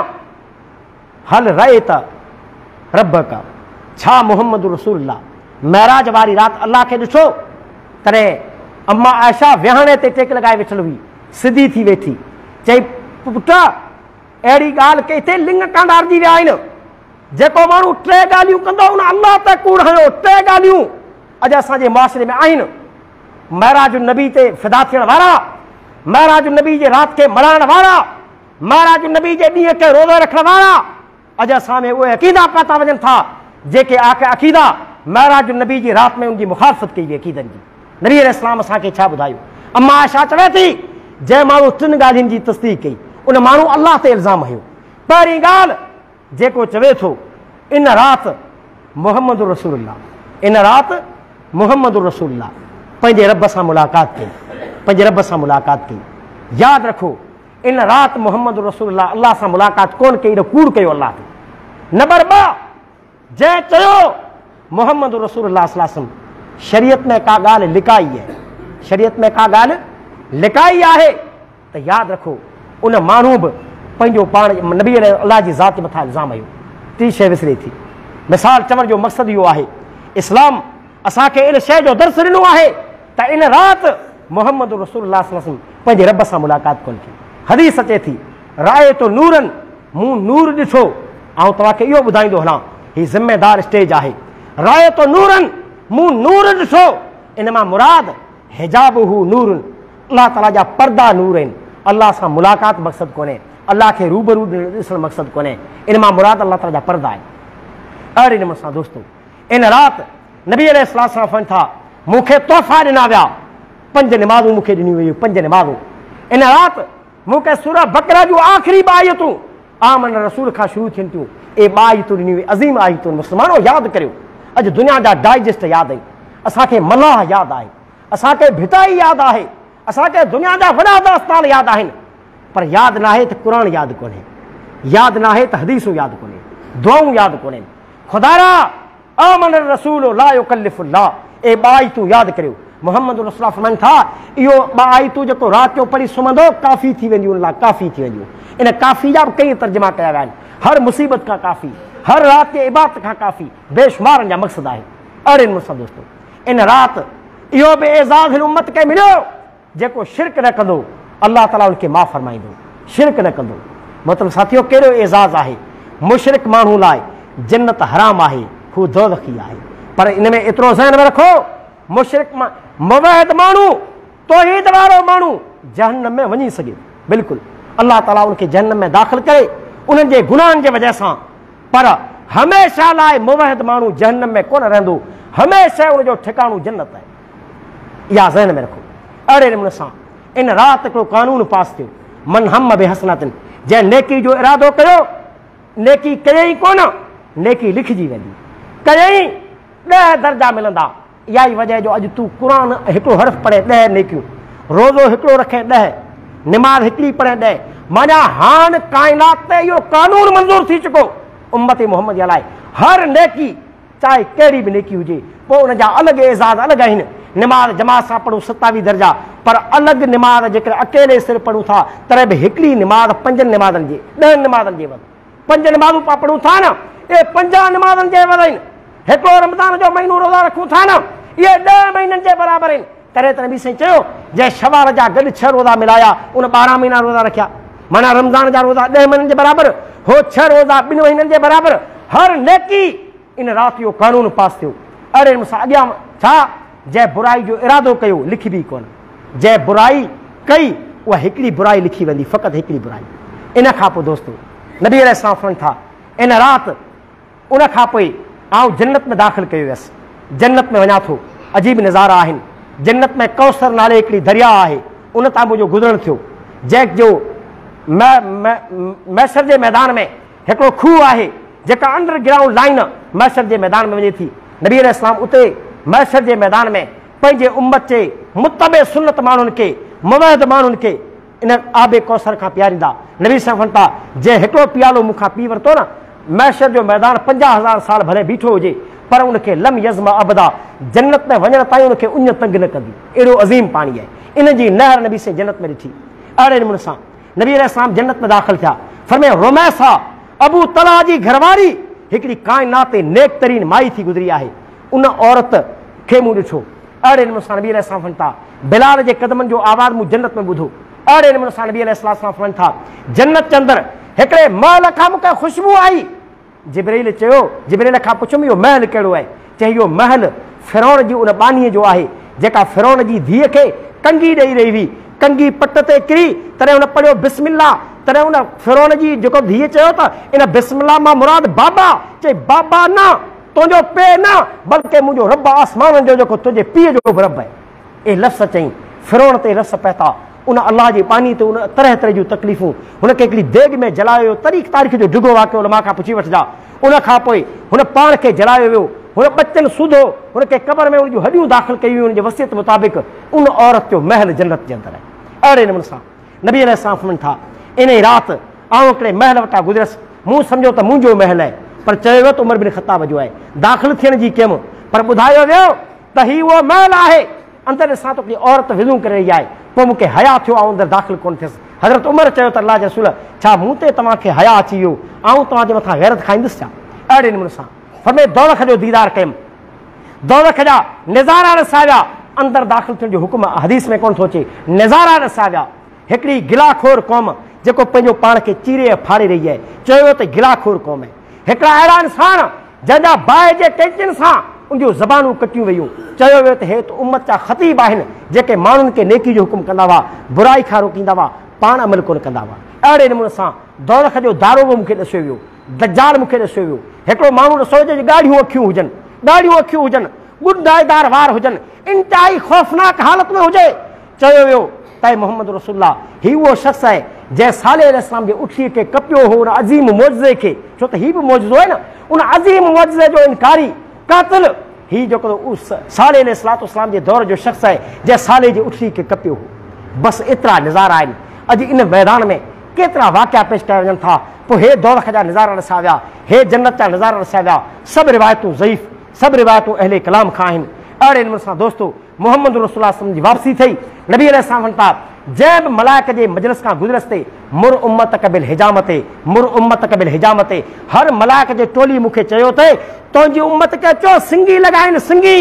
हल रहे त रब का, छा मुहम्मद रसूलुल्लाह महराज वारी राति अल्लाह खे ॾिठो? तॾहिं अम्मा आयशा विहाणे ते टेक लॻाए वेठल हुई, सिधी थी वेठी, चई पुट अहिड़ी ॻाल्हि के हिते लिंग कांडारजी विया आहिनि, जेको माण्हू टे ॻाल्हियूं कंदो उन अल्लाह ते कूड़ हयो। टे ॻाल्हियूं अॼु असांजे मुआशिरे में आहिनि, महराज नबी ते फिदा थियण वारा, महराज नबी जे राति खे मल्हाइण वारा, महराज नबी जे ॾींहं खे रोज़ो रखण वारा। अॼु असां में उहे अक़ीदा पिया था वञनि था, जेके आके अक़ीदा महराज नबी जी राति में उनजी मुखालफ़त कई हुई अक़ीदनि जी। नबी अलैहिस्सलाम असांखे छा ॿुधायो? अम्मा आयशा चवे थी, जंहिं माण्हू टिनि ॻाल्हियुनि जी तस्दीक़ कई, उन माण्हू अल्लाह ते इल्ज़ाम हयो। पहिरीं ॻाल्हि, जेको चवे थो इन राति मुहम्मद रसूलुल्लाह, इन राति मुहम्मद रसूलुल्लाह पंहिंजे रब सां मुलाक़ात कई, पंहिंजे रब सां मुलाक़ात कई। यादि रखो, इन राति मुहम्मद रसूलुल्लाह अल्लाह सां मुलाक़ात कोन कई, एॾो कूड़ कयो अल्लाह ते। नंबर ॿ, जंहिं चयो मुहम्मद रसूलुल्लाह सल्लल्लाहु अलैहि वसल्लम शरीयत में का ॻाल्हि लिकाई आहे, शरीयत में का ॻाल्हि लिकाई आहे, त यादि रखो उन माण्हू बि पंहिंजो पाण नबी अलाह जी ज़ात जे मथां इल्ज़ाम हयो। टी शइ विसरे थी। मिसाल चवण जो मक़सदु इहो आहे, इस्लाम असांखे इन शइ जो दर्स ॾिनो आहे त इन राति मुहम्मद रसूलुल्लाह सल्लल्लाहु अलैहि वसल्लम पंहिंजे रब सां मुलाक़ात कोन कई। हदीस अचे थी, राय तो नूरन, मूं नूर ॾिठो। ऐं तव्हांखे इहो ॿुधाईंदो हलां, हीउ ज़िम्मेदार स्टेज आहे। राय तो नूरन, मूं नूर ॾिठो, इन मां मुराद हिजाब हू नूरन, अल्लाह ताला जा पर्दा नूर आहिनि। अल्लाह सां मुलाक़ात मक़सदु कोन्हे, अल्लाह खे रूबरू ॾिसणु मक़सदु कोन्हे, इन मां मुराद अल्लाह ताला जा पर्दा आहिनि। अहिड़े नमूने सां दोस्तो, इन राति नबी अलैहिस्सलाम फरमाइनि था, मूंखे तोहफ़ा ॾिना विया, पंज नमाज़ूं मूंखे ॾिनियूं वयूं, पंज नमाज़ूं। इन राति मूंखे सूरह बकरा जूं आख़िरी ॿ आयतूं आमन रसूल खां शुरू थियनि थियूं। ए ॿ आयतूं ॾिनियूं हुई, अज़ीम आयतूं। मुस्लमानो यादि करियो, अॼु दुनिया जा डाइजेस्ट यादि आहिनि, असांखे मलाह यादि आहे, असांखे भिटाई यादि आहे, असांखे दुनिया जा वॾा दास्तान यादि आहिनि, पर यादि न आहे त क़ुर यादि कोन्हे, यादि न आहे त हदीसूं यादि कोन्हे, दुआऊं यादि कोन्हनि। ख़ुदारा आमन रसूल ला युकल्लिफुल्लाह, ए ॿ आयतूं यादि करियो। मोहम्मद रसूल फरमाइनि था इहो ॿ आयतूं जेको राति जो पढ़ी सुम्हंदो काफ़ी थी वेंदियूं, उन लाइ काफ़ी थी वेंदियूं। इन काफ़ी जा बि कई तर्जुमा कया विया आहिनि, हर मुसीबत खां काफ़ी, हर राति जे इबादत खां काफ़ी, बेशुमारनि जा मक़सद आहे। अड़े मूंसां दोस्तो, इन राति इहो बि एज़ाज़ हिन उम्मत खे मिलियो जेको शिरक न कंदो, अलाह ताला उनखे माफ़ फरमाईंदो, शिरक न कंदो। मतिलबु साथियो कहिड़ो एज़ाज़ आहे, मुशरिक माण्हू लाइ जन्नत हराम आहे, हू दोज़खी आहे। पर इन में एतिरो ज़हन में रखो, मुशरिक मुवहिद माण्हू, तौहीद वारो माण्हू जहन्नम में वञी सघे, बिल्कुलु अलाह ताला उनखे जहन्नम में दाख़िल करे उन्हनि जे गुनाहनि जे वजह सां, पर हमेशह लाइ मुवहिद माण्हू जहन्नम में कोन रहंदो, हमेशह उनजो ठिकाणो जन्नत आहे। इहा ज़हन में रखो। अहिड़े नमूने सां इन राति हिकिड़ो कानून पास थियो, मन हम बेहसनातिन, जंहिं नेकी जो इरादो कयो, नेकी कयई कोन, नेकी लिखिजी वेंदी, कयई ॾह दर्जा मिलंदा। इहा ई वजह जो अॼु तूं क़ुर हिकिड़ो हर्फ़ पढ़े ॾह नेकियूं, रोज़ो हिकिड़ो रखे ॾह, निमाज़ हिकिड़ी पढ़े ॾह, माना हाणे काइनात ते इहो कानून मंज़ूर थी चुको उम्मत मोहम्मद लाइ, हर नेकी चाहे कहिड़ी बि नेकी हुजे, पोइ उन जा अलॻि एज़ाज़ अलॻि आहिनि। निमाज़ जमात सां पढ़ूं सतावीह दर्जा, पर अलॻि निमाज़ जेकर अकेले सिर पढ़ूं था तॾहिं बि हिकिड़ी निमाज़ पंजनि निमाज़नि जे ॾहनि निमाज़नि जे वध, पंज निमाज़ूं पाण पढ़ूं था न, इहे पंजाह निमाज़नि जे वध आहिनि। हिकिड़ो रमज़ान जो महीनो रोज़ा रखूं था न, इहे ॾह महीननि जे बराबरि आहिनि। तॾहिं त नबी साईं चयो जंहिं शवाल जा गॾु छह रोज़ा मिलाया उन ॿारहं महीना रोज़ा रखिया, माना रमज़ान जा रोज़ा ॾह महीननि जे बराबरि, हो छह रोज़ा ॿिनि महीननि जे बराबरि। हर नेकी इन राति जो कानून पास थियो। अड़े मूंसां अॻियां छा, जंहिं बुराई जो इरादो कयो लिखिबी कोन, जंहिं बुराई कई उहा हिकिड़ी बुराई लिखी वेंदी, फ़क़ति हिकिड़ी बुराई। इन खां पोइ दोस्तो नबी अलैहिस्सलाम फरमाइनि था इन राति उन खां पोइ आउं जन्नत में दाख़िल कयो वियसि, जन्नत में वञा थो, अजीब नज़ारा आहिनि। जन्नत में कौसर नाले हिकिड़ी दरिया आहे, उन तां मुंहिंजो गुज़रण थियो, जंहिंजो मैसर जे मैदान में हिकिड़ो खूह आहे जेका अंडरग्राउंड लाइन मैसर जे मैदान में वञे थी। नबी अलैहिस्सलाम उते मैसर जे मैदान में पंहिंजे उम्मत जे मुतबे सुन्नत माण्हुनि खे, मुवहिद माण्हुनि खे इन आबे कौसर खां पीआरींदा। नबी साईं था जंहिं हिकिड़ो पियालो मूंखां पी वरितो न, मैसर जो मैदान पंजाह हज़ार साल भले बीठो हुजे पर उनखे लम यज़मा अबदा, जन्नत में वञण ताईं उनखे उञ तंग न कंदी, अहिड़ो अज़ीम पाणी आहे। इन जी नहर नबी साईं जन्नत में ॾिठी। अहिड़े नमूने सां नबी अलैहिस्सलाम जन्नत में दाख़िल थिया। फरमाया रुमैसा अबू तलहा जी घरवारी हिकिड़ी काइनात नेक तरीन माई थी गुज़री आहे, उन औरत खे मूं ॾिठो। अहिड़े नमूने सां नबी अलैहिस्सलाम फरमाइनि था बिलाल जे क़दमनि जो आवाज़ मूं जन्नत में ॿुधो। अहिड़े नमूने सां नबी अलैहिस्सलाम फरमाइनि था जन्नत जे अंदरि हिकिड़े महल खां मूंखे ख़ुशबू आई। जिब्रील चयो, जिब्रील खां पुछियुमि इहो महल कहिड़ो आहे? चई इहो महल फिरौन जी उन बानीअ जो आहे जेका फिरौन जी धीअ खे कंगी ॾेई रही हुई, कंगी पट ते किरी, तॾहिं हुन पढ़ियो बिस्मिल्लाह, तॾहिं हुन फिरौन जी जेको धीअ चयो त इन बिस्मिल्लाह मां मुराद बाबा, चई बाबा न, तुंहिंजो पे न, बल्कि मुंहिंजो रब आसमाननि जो जेको तुंहिंजे पीउ जो बि रब आहे। इहे लफ़्ज़ चई फिरौन ते लफ़्ज़ पए था, उन अलाह जी पानी ते उन तरह तरह जूं तकलीफ़ूं, हुनखे हिकिड़ी देग में जलायो, तरीक़ तारीख़ जो डिघो वाक़ियो उलमा खां पुछी वठिजा। उन खां पोइ हुन पाण खे जलायो वियो, हुन बचनि सूधो, हुनखे क़बर में उन जूं हॾियूं दाख़िल कयूं वियूं, हुनजे वसियत मुताबिक़ उन औरत जो महल जन्नत जे अंदरि आहे। अहिड़े नमूने सां नबी अलैहिस्सलाम फरमाइनि था इन ई राति आउं हिकिड़े महल वटां गुज़रियसि, मूं सम्झो त मुंहिंजो महल आहे, पर चयो वियो त उमर बिन ख़त्ताब जो आहे। दाख़िल थियण जी कयमि, पर ॿुधायो वियो त हीउ उहो महल आहे। अंदरि ॾिसां त हिकिड़ी औरत विज़ू करे रही आहे। पोइ मूंखे हया थियो, आउं अंदरि दाख़िल कोन थियसि। हज़रत उमर चयो त अलाह जे रसूल, छा मूं ते तव्हांखे हया अची वियो, आउं तव्हांजे मथां गैरत खाईंदुसि छा? अहिड़े नमूने सां फरमाए दौलख जो दीदार कयुमि, दौलख जा नज़ारा ॾिसा विया। अंदरि दाख़िल थियण जो हुकुम हदीस में कोन थो अचे, नज़ारा ॾिसा विया। हिकिड़ी गिलाखोर क़ौम जेको पंहिंजो पाण खे चीरे फाड़े रही आहे, चयो वियो त गिलाखोर क़ौम आहे। हिकिड़ा अहिड़ा इंसान जंहिंजा बाहि जे टेंचनि सां उनजूं ज़बानूं कटियूं वयूं, चयो वियो त हे त उम्मत जा ख़तीब आहिनि जेके माण्हुनि खे नेकी जो हुकुम कंदा हुआ, बुराई खां रोकींदा हुआ, पाण अमल कोन कंदा हुआ। अहिड़े नमूने सां दौलख जो दारो बि मूंखे ॾसियो वियो, दज्जाल मूंखे ॾसियो वियो। हिकिड़ो माण्हू ॾिसो जंहिंजी ॻाढ़ियूं अखियूं हुजनि, ॻाढ़ियूं अखियूं हुजनि, गुडाईदार वार हुजनि, इंतहाई ख़ौफ़नाक हालत में हुजे, चयो वियो त मोहम्मद रसूलुल्लाह ही उहो शख़्स आहे जंहिं सालेह अलैहिस्सलाम जे उठीअ खे कपियो हो, उन अज़ीम मुअज़िज़े खे, छो त ही बि मुअज़िज़ो आहे न, उन अज़ीम मुअज़िज़े जो इनकारी कातिल ही जेको सालेह अलैहिस्सलाम जे दौर जो शख़्स आहे जंहिं सालेह जे उठीअ खे कपियो हो। बसि एतिरा नज़ारा आहिनि। अॼु इन मैदान में केतिरा वाक़िया पेश कया वञनि था। पोइ हे दौलख जा नज़ारा ॾिसा विया, हे जन्नत जा नज़ारा ॾिसा विया। सभु रिवायतूं ज़ईफ़, सभु रिवायतूं अहले कलाम खां आहिनि। अहिड़े नमूने सां दोस्तो मोहम्मद रसूलुल्लाह सल्लल्लाहु अलैहि वसल्लम जी वापसी थी। नबी अलैहिस्सलाम वञनि था, जंहिं बि मलाइक जे मजलिस खां गुज़रस ते मुर उम्मत कबिल हिजामते, मुर उम्मत कबिल हिजामते, हर मलाइक जे टोली मूंखे चयो अथई तुंहिंजी उम्मत खे चओ सिंगी लॻाइनि, सिंगी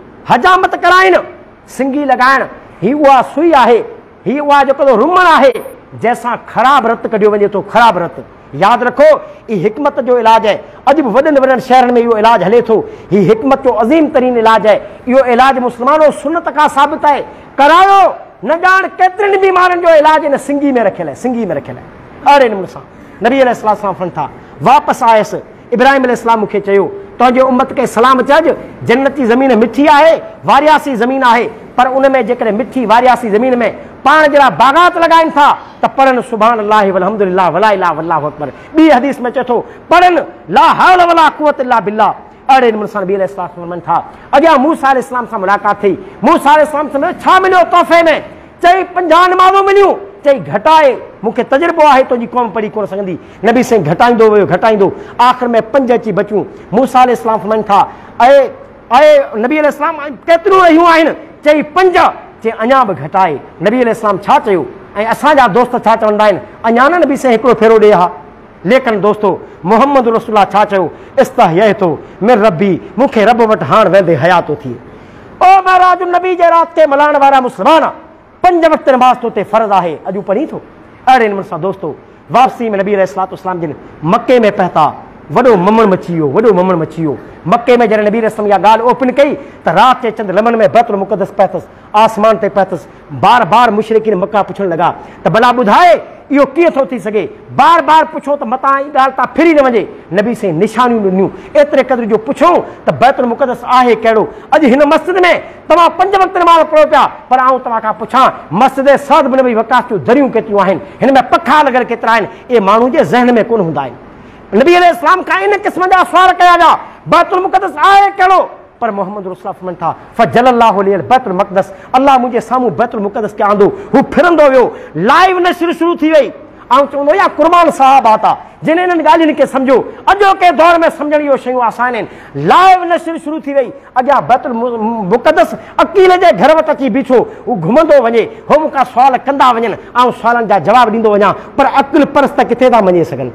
हजामत कराइनि। सिंगी लॻाइण ही उहा सुई आहे, ही उहा जेको रुमण आहे जंहिंसां ख़राबु रतु कढियो वञे थो, ख़राबु रतु। यादि रखो ही हिकमत जो इलाजु आहे। अॼु बि वॾनि वॾनि शहरनि में इहो इलाजु हले थो। ही हिकमत जो अज़ीम तरीन इलाजु आहे। इहो इलाजु मुस्लमानो सुन्नत खां साबित आहे। करायो, न ॼाण केतिरनि बीमारियुनि जो इलाजु इन सिंगी में रखियल आहे, सिंगी में रखियल आहे। अहिड़े नमूने सां नबी अलैहिस्सलाम फन था वापसि आयसि। इब्राहिम अलैहिस्सलाम मूंखे चयो तुंहिंजे उम्मत खे सलाम चइजि, जन्नती ज़मीन मिठी आहे, वारियासी ज़मीन आहे, पर उन में जेकॾहिं मिठी वारियासी ज़मीन में पाण जहिड़ा बागात लॻाइनि था त पढ़नि सुभान अल्लाह वल्हम्दुलिल्लाह वला इलाहा वल्लाहु अकबर। ॿी हदीस में चए थो पढ़नि ला हौल वला कुव्वत इल्ला बिल्लाह। अहिड़े नमूने सां नबी अलैहिस्सलाम फरमाइनि था। अॻियां मूसा अलैहिस्सलाम सां मुलाक़ात थी। मूसा अलैहिस्सलाम सां छा मिलियो तोहफ़े में? चई पंजाह नमाज़ूं मिलियूं। चई घटाए, मूंखे तजुर्बो आहे, तुंहिंजी क़ौम पढ़ी कोन सघंदी। नबी साईं घटाईंदो वियो, घटाईंदो, आख़िर में पंज अची बचियूं। मूसा अलैहिस्सलाम फरमाइनि था ऐं ऐं नबी अलैहिस्सलाम केतिरियूं रहियूं आहिनि? चई पंज। चई अञा बि घटाए। नबी अलैहिस्सलाम छा चयो ऐं असांजा दोस्त छा चवंदा आहिनि? अञा न नबी साईं हिकिड़ो फेरो ॾे हा। लेकिन दोस्तो मोहम्मद रसूलुल्लाह छा चयो? इस्तहयैतु मिन रब्बी, मूंखे रब वटि हाणे वेंदे हया थो थिए। ओ महाराज नबी जे रात खे मल्हाइण वारा मुस्लमान, पंज वक़्त नमाज़ तो ते फ़र्ज़ आहे, अॼु पढ़ी थो। अहिड़े नमूने सां दोस्तो वापसी में नबी अलैहिस्सलाम जिन मके में पहुता, वॾो ममण मची वियो, वॾो ममण मची वियो। मके में जॾहिं नबी अलैहिस्सलाम इहा ॻाल्हि ओपन कई त राति जे चंद लमन में बैतुल मुक़द्दस पहुतसि, आसमान ते पहुतसि। बार बार मुशरिकीन मक्का पुछण लॻा त भला ॿुधाए इहो कीअं थो थी सघे? बार बार पुछो त मतां ई ॻाल्हि तां फिरी न वञे। नबी साईं निशानियूं ॾिनियूं, एतिरे क़द्र जो पुछूं त बैतुल मुक़द्दस आहे कहिड़ो। अॼु हिन मस्जिद में तव्हां पंज वक़्त नमाज़ पढ़ो पिया, पर आउं तव्हां खां पुछां मस्जिद सअद बिन अबी वक़ास जूं दरियूं केतिरियूं आहिनि, हिन में पखा लॻल केतिरा आहिनि? इहे माण्हू जे ज़हन में कोन हूंदा आहिनि। नबी अलैहिस्सलाम खां इन क़िस्म जा सुवाल कया विया, बैतुल मुक़द्दस आहे कहिड़ो? पर मोहम्मद रसूलुल्लाह फरमाइनि था फजल्लाहु लियल बैतुल मुक़द्दस, अल्लाह मुंहिंजे साम्हूं बैतुल मुक़द्दस खे आंदो। हू फिरंदो वियो, लाइव नशर शुरू थी वई। ऐं चवंदो या कुर्बान साहबा था जिन इन्हनि ॻाल्हियुनि खे सम्झो। अॼोके दौर में सम्झण इहो शयूं आसान आहिनि। लाइव नशर शुरू थी वई। अॻियां बैतुल मुक़द्दस अकील जे घर वटि अची बीठो, हू घुमंदो वञे, हो मूंखां सुवाल कंदा वञनि, ऐं सुवालनि जा जवाब ॾींदो वञा, पर अकुल परस्त किथे था मञी सघनि।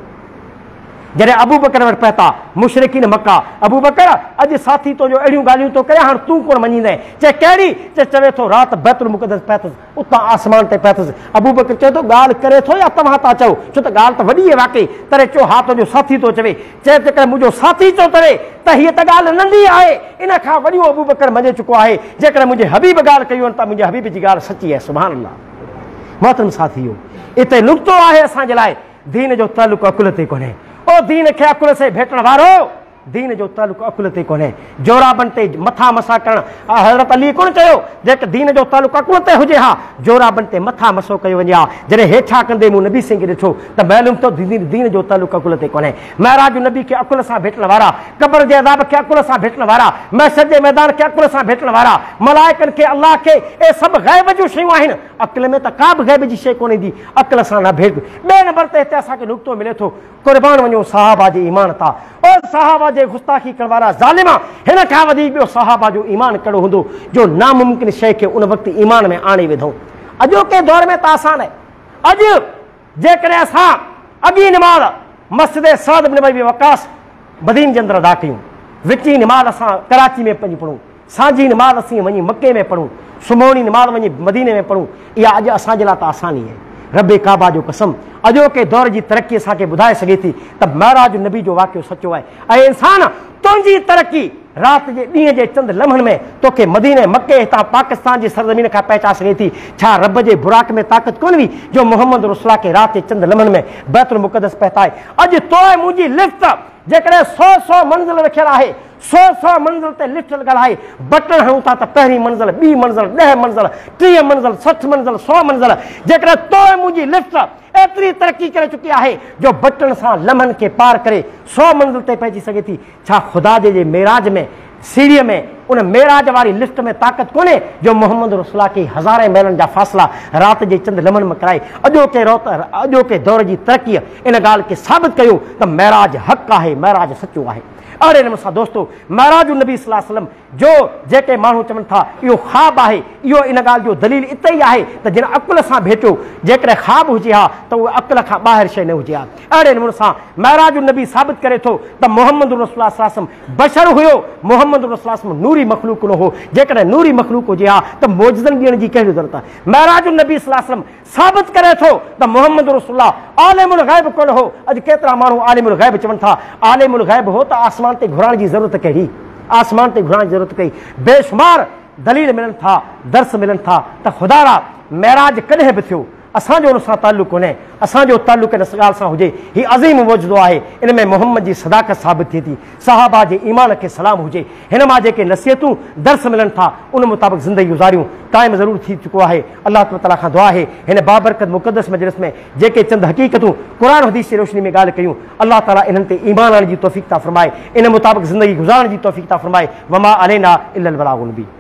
जॾहिं अबू बकर वटि पहुता मुशरिकीन मक्का, अबू बकर अॼु साथी तो जो अहिड़ियूं ॻाल्हियूं तो करे, हाणे तूं कोन मञींदे? चए कहिड़ी? चए चवे थो राति बैतुल मुक़द्दस पहुतसि, उतां आसमान ते पहुतसि। अबू बकर चए थो ॻाल्हि करे थो या तव्हां था चओ? छो त ॻाल्हि त वॾी आहे वाक़ई। तरे चओ हा तुंहिंजो साथी थो चवे। चए जेकर मुंहिंजो साथी थो चवे त हीअ त ॻाल्हि नंढी आहे, इन खां वॾियूं अबू बकर मञे चुको आहे। जेकर मुंहिंजे हबीब ॻाल्हि कयूं आहिनि त मुंहिंजे हबीब जी ॻाल्हि सची आहे। सुभान अल्लाह। मोहतरम साथियो, हिते नुक़्तो आहे असांजे लाइ, दीन जो तालुक़ अकुल ते कोन्हे। ओ दीन खे अकुल से भेटण वारो, दीन जो तालुक़ अकुल ते कोन्हे। जोराबनि ते मथा मसा करणु, हज़रत अली कोन चयो जेके दीन जो तालुक़ अकुल ते हुजे हा जोराबनि ते मथा मसो कयो वञे हा। जॾहिं हेठा कंदे मूं नबी सिंह खे ॾिठो त मालूम तो दीन जो तालुक़ अकुल ते कोन्हे। महराज नबी खे अकुल सां भेटण वारा, क़ब्र जे अज़ाब खे अकुल सां भेटण वारा, महशर जे मैदान खे अकुल सां भेटण वारा, मलाइकनि खे, अल्लाह खे, ए सभु ग़ैब जूं शयूं आहिनि। अकुल में त का बि ग़ैब जी शइ कोन ईंदी, अकुल सां न भेट। ॿिए नंबर ते हिते असांखे नुक़्तो मिले थो, कुर्बान वञो साहबा जे ईमान तां। ओ साहबा जे गुस्ताखी करण वारा ज़ालिमा, हिन खां वधीक ॿियो साहबा जो ईमान कहिड़ो हूंदो जो नामुमकिन शइ खे उन वक़्तु ईमान में आणे विधऊं। अॼोके दौर में त आसान आहे। अॼु जेकॾहिं असां अॻी निमाज़ मस्जिद सअद बिन अबी वक़ास मदीने जे अंदरि अदा कयूं, विची निमाज़ असां कराची में पंहिंजी पढ़ूं, सांझी निमाज़ असीं वञी मके में पढ़ूं, सुमोनी निमाज़ वञी मदीने में पढ़ूं, इहा अॼु असांजे लाइ त आसानी आहे। रब काबा जो कसम, अॼोके दौर जी तरक़ी असांखे ॿुधाए सघे थी त महराज नबी जो वाक़ियो सचो आहे। ऐं इंसान तुंहिंजी तरक़ी राति जे ॾींहं जे चंद लम्हनि में तोखे मदीने मके हितां पाकिस्तान जी सरज़मीन खां पहुचाए सघे थी। छा रब जे बुराक में ताक़त कोन हुई जो मोहम्मद रसूलुल्लाह खे राति जे चंद लम्हनि में बैतुल मुक़द्दस पहुचाए? अॼु तो मुंहिंजी लिफ्ट जेकॾहिं सौ सौ मंज़िल रखियल आहे, सौ सौ मंज़िल ते लिफ्ट लॻल आहे, बटण हणूं था त पहिरीं मंज़िल, ॿी मंज़िल, ॾह मंज़िल, टीह मंज़िल, सठि मंज़िल, सौ मंज़िल। जेकॾहिं तो मुंहिंजी लिफ्ट एतिरी तरक़ी करे चुकी आहे जो बटण सां लम्हनि खे पार करे सौ मंज़िल ते पहुची सघे थी, छा ख़ुदा जे जे मेराज में सीढ़ीअ में उन मेराज वारी लिफ्ट में ताक़त कोन्हे जो मोहम्मद रसूल खे हज़ारे मैलनि जा फ़ासिला राति जे चंद लम्हनि में कराए अॼोके रोत अॼोके दौर जी तरक़ीअ इन ॻाल्हि खे साबित कयो त मेराज हक़ आहे, मेराज सचो आहे। अहिड़े नमूने सां दोस्तो महराज नबी सल्लल्लाहु अलैहि वसल्लम जो जेके माण्हू चवनि था इहो ख़्वाब आहे, इहो इन ॻाल्हि जो दलील इते ई आहे त जिन अकुल सां भेटियो जेकॾहिं ख़्वाब हुजे हा त उहा अकुल खां ॿाहिरि शइ न हुजे हा। अहिड़े नमूने सां महराज नबी साबित करे थो त मोहम्मद रसूल सल्लल्लाहु अलैहि वसल्लम बशर हुयो, मोहम्मद रसूल सल्लल्लाहु अलैहि वसल्लम नूरी मख़लूक न हो। जेकॾहिं नूरी मख़लूक हुजे हा त मौजज़नि ॾियण जी कहिड़ी ज़रूरत आहे। महराज नबी सल्लल्लाहु अलैहि वसल्लम साबित करे थो त मोहम्मद रसूल आलिमुल ग़ैब कोन हो। अॼु केतिरा माण्हू आलिमुल ग़ैब चवनि था, आलिमुल ग़ैब हो त आसमान ते घुराइण जी ज़रूरत कहिड़ी, आसमान ते घुराइण जी ज़रूरत कई। बेशुमार दलील मिलनि था, दर्स मिलनि था त ख़ुदा मेराज कॾहिं बि थियो, असांजो उन सां ताल्लुक़ कोन्हे, असांजो ताल्लुक़ इन ॻाल्हि सां हुजे। हीउ अज़ीम मौजूदो आहे, इन में मोहम्मद जी सदाकत साबित थिए थी, सहाबा जे ईमान खे सलाम हुजे। हिन मां जेके नसीहतूं दर्स मिलनि था उन मुताबिक़ ज़िंदगी गुज़ारियूं क़ाइमु ज़रूरु थी चुको आहे। अलाह ताला खां दुआ आहे हिन बाबरकत मुक़दस मजलिस में जेके चंद हक़ीक़तूं क़ुरान हदीस जी रोशनी में ॻाल्हि कयूं, अलाह ताला इन्हनि ते ईमान आणण जी तौफ़ीक़ था फ़रमाए, इन मुताबिक़ ज़िंदगी गुज़ारण जी तौफ़ीक़ था फ़रमाए। वमा अलैना इल्लल बलागुल मुबीन।